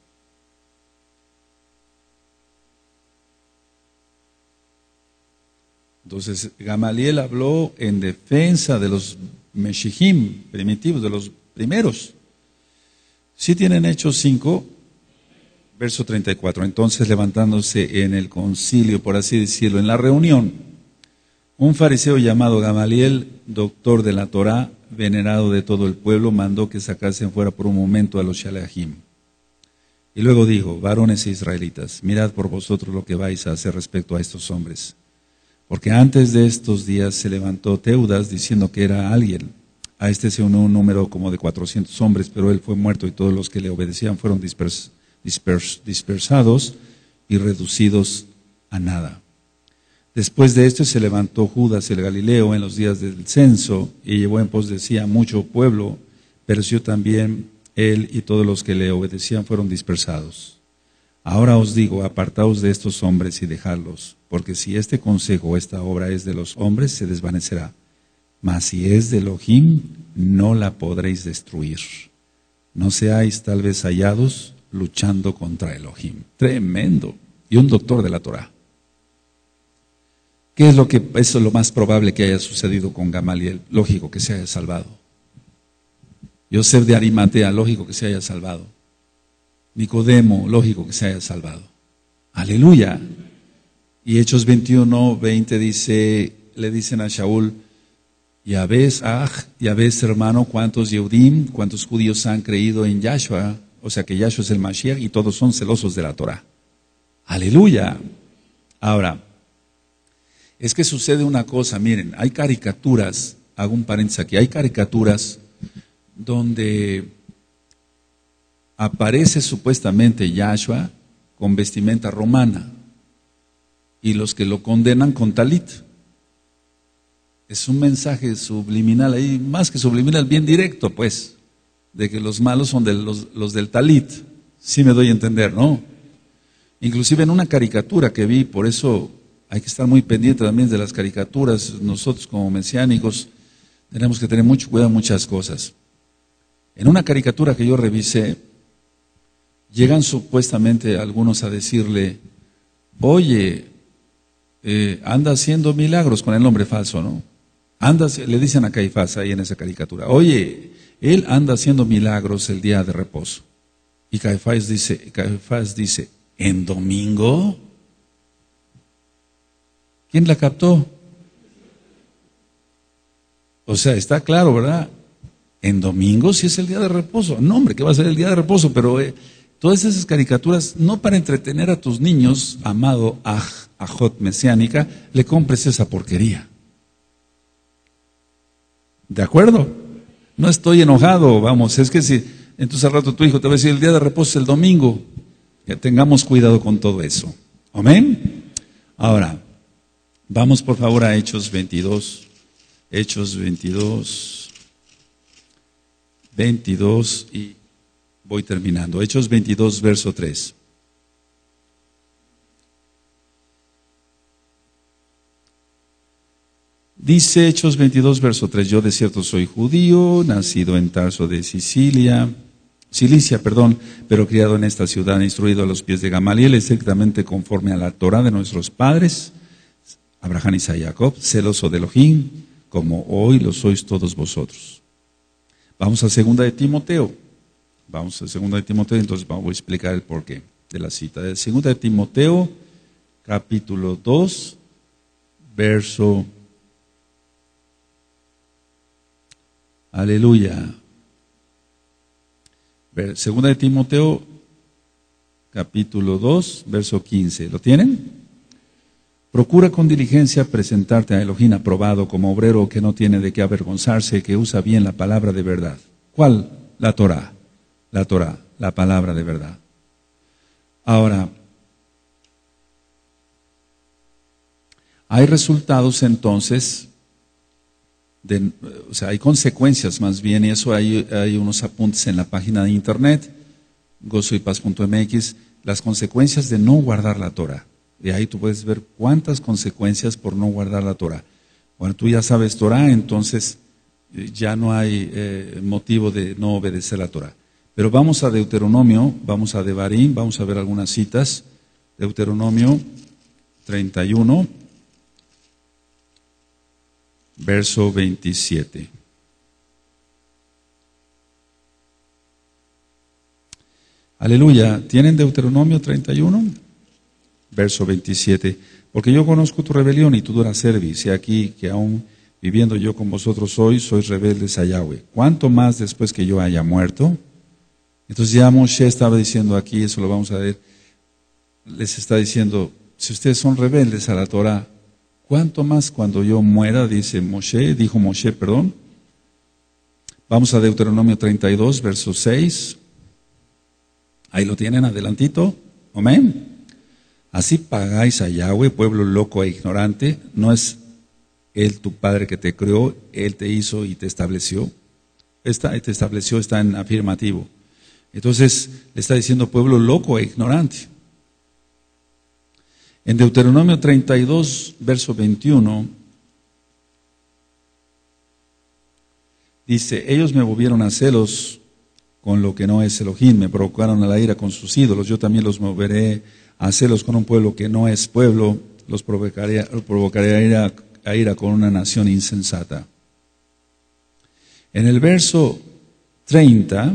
Entonces, Gamaliel habló en defensa de los Meshijim primitivos, de los primeros. Si tienen Hechos 5, verso 34. Entonces, levantándose en el concilio, por así decirlo, en la reunión, un fariseo llamado Gamaliel, doctor de la Torá, venerado de todo el pueblo, mandó que sacasen fuera por un momento a los Shalahim. Y luego dijo: varones israelitas, mirad por vosotros lo que vais a hacer respecto a estos hombres. Porque antes de estos días se levantó Teudas diciendo que era alguien. A este se unió un número como de 400 hombres, pero él fue muerto y todos los que le obedecían fueron dispersados y reducidos a nada. Después de esto se levantó Judas el Galileo en los días del censo y llevó en pos de sí a mucho pueblo, pereció también él y todos los que le obedecían fueron dispersados. Ahora os digo, apartaos de estos hombres y dejadlos, porque si este consejo o esta obra es de los hombres, se desvanecerá. Mas si es de Elohim, no la podréis destruir. No seáis tal vez hallados luchando contra Elohim. Tremendo. Y un doctor de la Torá. ¿Qué es lo que eso es lo más probable que haya sucedido con Gamaliel? Lógico que se haya salvado. Yosef de Arimatea, lógico que se haya salvado. Nicodemo, lógico que se haya salvado. Aleluya. Y Hechos 21:20 dice: le dicen a Shaul, ya ves hermano, cuántos Yehudim, cuántos judíos han creído en Yahshua, o sea que Yahshua es el Mashiach y todos son celosos de la Torah. Aleluya. Ahora, es que sucede una cosa, miren, hay caricaturas, hago un paréntesis aquí, hay caricaturas donde aparece supuestamente Yahshua con vestimenta romana y los que lo condenan con talit. Es un mensaje subliminal ahí, más que subliminal, bien directo, pues, de que los malos son los del talit. Sí me doy a entender, ¿no? Inclusive en una caricatura que vi, por eso hay que estar muy pendiente también de las caricaturas. Nosotros como mesiánicos tenemos que tener mucho cuidado en muchas cosas. En una caricatura que yo revisé, llegan supuestamente algunos a decirle, oye, anda haciendo milagros con el nombre falso, ¿no? Le dicen a Caifás ahí en esa caricatura, oye, él anda haciendo milagros el día de reposo. Y Caifás dice, ¿en domingo? ¿Quién la captó? O sea, está claro, ¿verdad? En domingo si es el día de reposo. No, hombre, ¿qué va a ser el día de reposo? Pero todas esas caricaturas, no para entretener a tus niños, amado ajot mesiánica, le compres esa porquería. ¿De acuerdo? No estoy enojado, vamos, es que si entonces al rato tu hijo te va a decir el día de reposo es el domingo, que tengamos cuidado con todo eso. ¿Amén? Ahora, vamos por favor a Hechos 22. Hechos 22 y voy terminando. Hechos 22, verso 3. Dice Hechos 22, verso 3, yo de cierto soy judío, nacido en Tarso de Cilicia, pero criado en esta ciudad, instruido a los pies de Gamaliel, estrictamente conforme a la Torah de nuestros padres, Abraham, Isaac y Jacob, celoso de Elohim, como hoy lo sois todos vosotros. Vamos a 2 de Timoteo. Entonces voy a explicar el porqué de la cita. De 2 de Timoteo, capítulo 2, verso. Aleluya. 2 de Timoteo, capítulo 2, verso 15. ¿Lo tienen? Procura con diligencia presentarte a Elohim aprobado como obrero que no tiene de qué avergonzarse, que usa bien la palabra de verdad. ¿Cuál? La Torah, la palabra de verdad. Ahora, hay resultados entonces, hay consecuencias más bien, y eso hay unos apuntes en la página de internet, gozoypaz.mx, las consecuencias de no guardar la Torah. Y ahí tú puedes ver cuántas consecuencias por no guardar la Torah. Cuando tú ya sabes Torah, entonces ya no hay motivo de no obedecer la Torah. Pero vamos a Deuteronomio, vamos a Devarim, vamos a ver algunas citas. Deuteronomio 31, verso 27. Aleluya. ¿Tienen Deuteronomio 31? Verso 27. Porque yo conozco tu rebelión y tu dura cerviz, y aquí que aún viviendo yo con vosotros hoy, sois rebeldes a Yahweh. ¿Cuánto más después que yo haya muerto? Entonces ya Moshe estaba diciendo aquí, eso lo vamos a ver, les está diciendo, si ustedes son rebeldes a la Torah, ¿cuánto más cuando yo muera? Dijo Moshe. Vamos a Deuteronomio 32, verso 6. Ahí lo tienen adelantito. Amén. Así pagáis a Yahweh, pueblo loco e ignorante. No es Él tu Padre que te creó, Él te hizo y te estableció. Te estableció, está en afirmativo. Entonces le está diciendo pueblo loco e ignorante. En Deuteronomio 32, verso 21, dice, ellos me volvieron a celos con lo que no es Elohim, me provocaron a la ira con sus ídolos, yo también los moveré a celos con un pueblo que no es pueblo, los provocaré a ira con una nación insensata. En el verso 30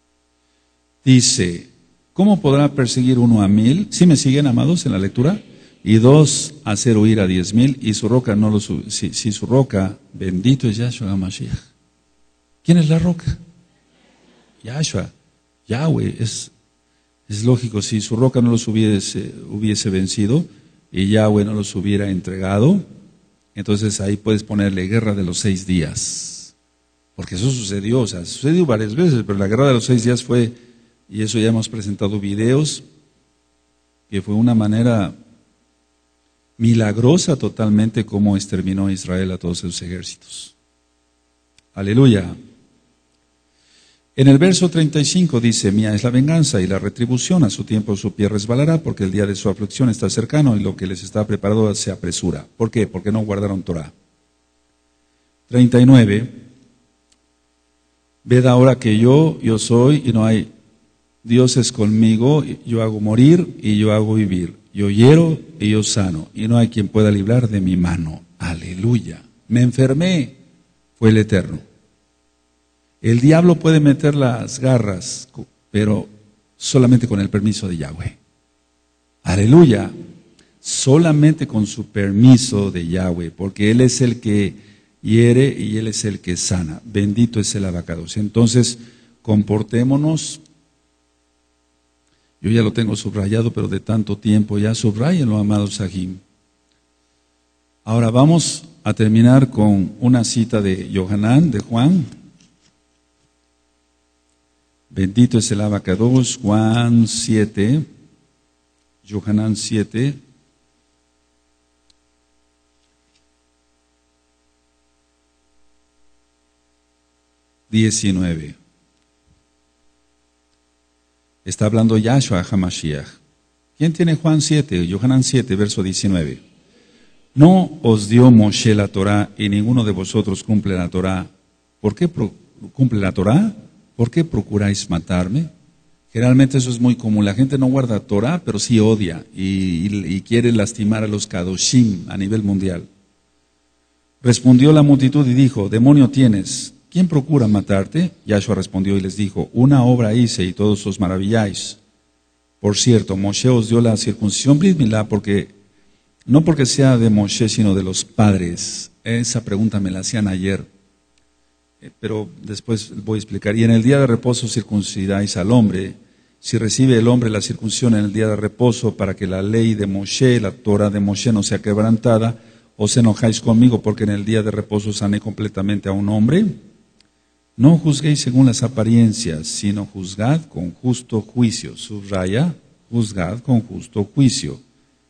dice, ¿cómo podrá perseguir uno a 1000? ¿Sí me siguen, amados, en la lectura? Y 2, hacer huir a 10,000. Y su roca no lo si su roca, bendito es Yahshua HaMashiach. ¿Quién es la roca? Yahshua, Yahweh. Es lógico, si su roca no los hubiese vencido y Yahweh no los hubiera entregado, entonces ahí puedes ponerle guerra de los 6 días. Porque eso sucedió, sucedió varias veces, pero la guerra de los 6 días fue, y eso ya hemos presentado videos, que fue una manera milagrosa totalmente como exterminó Israel a todos sus ejércitos. Aleluya. En el verso 35 dice, mía es la venganza y la retribución, a su tiempo su pie resbalará, porque el día de su aflicción está cercano y lo que les está preparado se apresura. ¿Por qué? Porque no guardaron Torah. 39, ved ahora que yo soy y no hay dioses conmigo, yo hago morir y yo hago vivir, yo hiero y yo sano, y no hay quien pueda librar de mi mano. Aleluya. Me enfermé, fue el Eterno. El diablo puede meter las garras, pero solamente con el permiso de Yahweh. Aleluya. Solamente con su permiso de Yahweh, porque Él es el que hiere y Él es el que sana. Bendito es el abacados. Entonces, comportémonos. Yo ya lo tengo subrayado, pero de tanto tiempo ya subrayenlo, amados Sahim. Ahora vamos a terminar con una cita de Yohanan, de Juan. Bendito es el abacados, Juan 7, Yohanan 7. (19) Está hablando Yahshua HaMashiach. ¿Quién tiene Juan 7? Yohanan 7, verso 19. No os dio Moshe la Torah y ninguno de vosotros cumple la Torah. ¿Por qué cumple la Torah? ¿Por qué procuráis matarme? Generalmente eso es muy común. La gente no guarda Torah, pero sí odia y quiere lastimar a los Kadoshim a nivel mundial. Respondió la multitud y dijo, demonio tienes. ¿Quién procura matarte? Yahshua respondió y les dijo, una obra hice y todos os maravilláis. Por cierto, Moshe os dio la circuncisión Brit Milá no porque sea de Moshe, sino de los padres. Esa pregunta me la hacían ayer, pero después voy a explicar. Y en el día de reposo circuncidáis al hombre. Si recibe el hombre la circuncisión en el día de reposo para que la ley de Moshe, la Torah de Moshe no sea quebrantada, os enojáis conmigo porque en el día de reposo sané completamente a un hombre. No juzguéis según las apariencias, sino juzgad con justo juicio. Subraya, juzgad con justo juicio.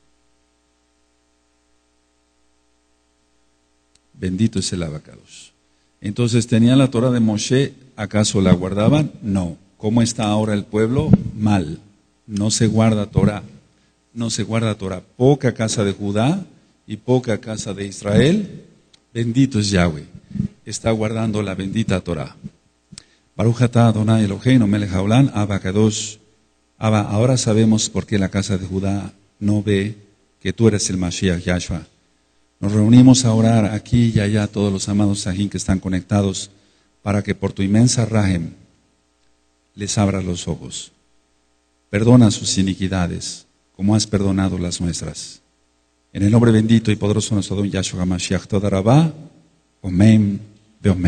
Bendito es el abacados. Entonces, ¿tenían la Torah de Moshe? ¿Acaso la guardaban? No. ¿Cómo está ahora el pueblo? Mal. No se guarda Torah. No se guarda Torah. Poca casa de Judá y poca casa de Israel. Bendito es Yahweh. Está guardando la bendita Torah. Baruch atah Adonai Eloheinu melech haolam, Abba Kadosh. Abba, ahora sabemos por qué la casa de Judá no ve que tú eres el Mashiach Yahshua. Nos reunimos a orar aquí y allá todos los amados Sahim que están conectados para que por tu inmensa Rahem les abra los ojos. Perdona sus iniquidades como has perdonado las nuestras. En el nombre bendito y poderoso de nuestro don Yahshua HaMashiach, toda Rabá, Omen, Beomen.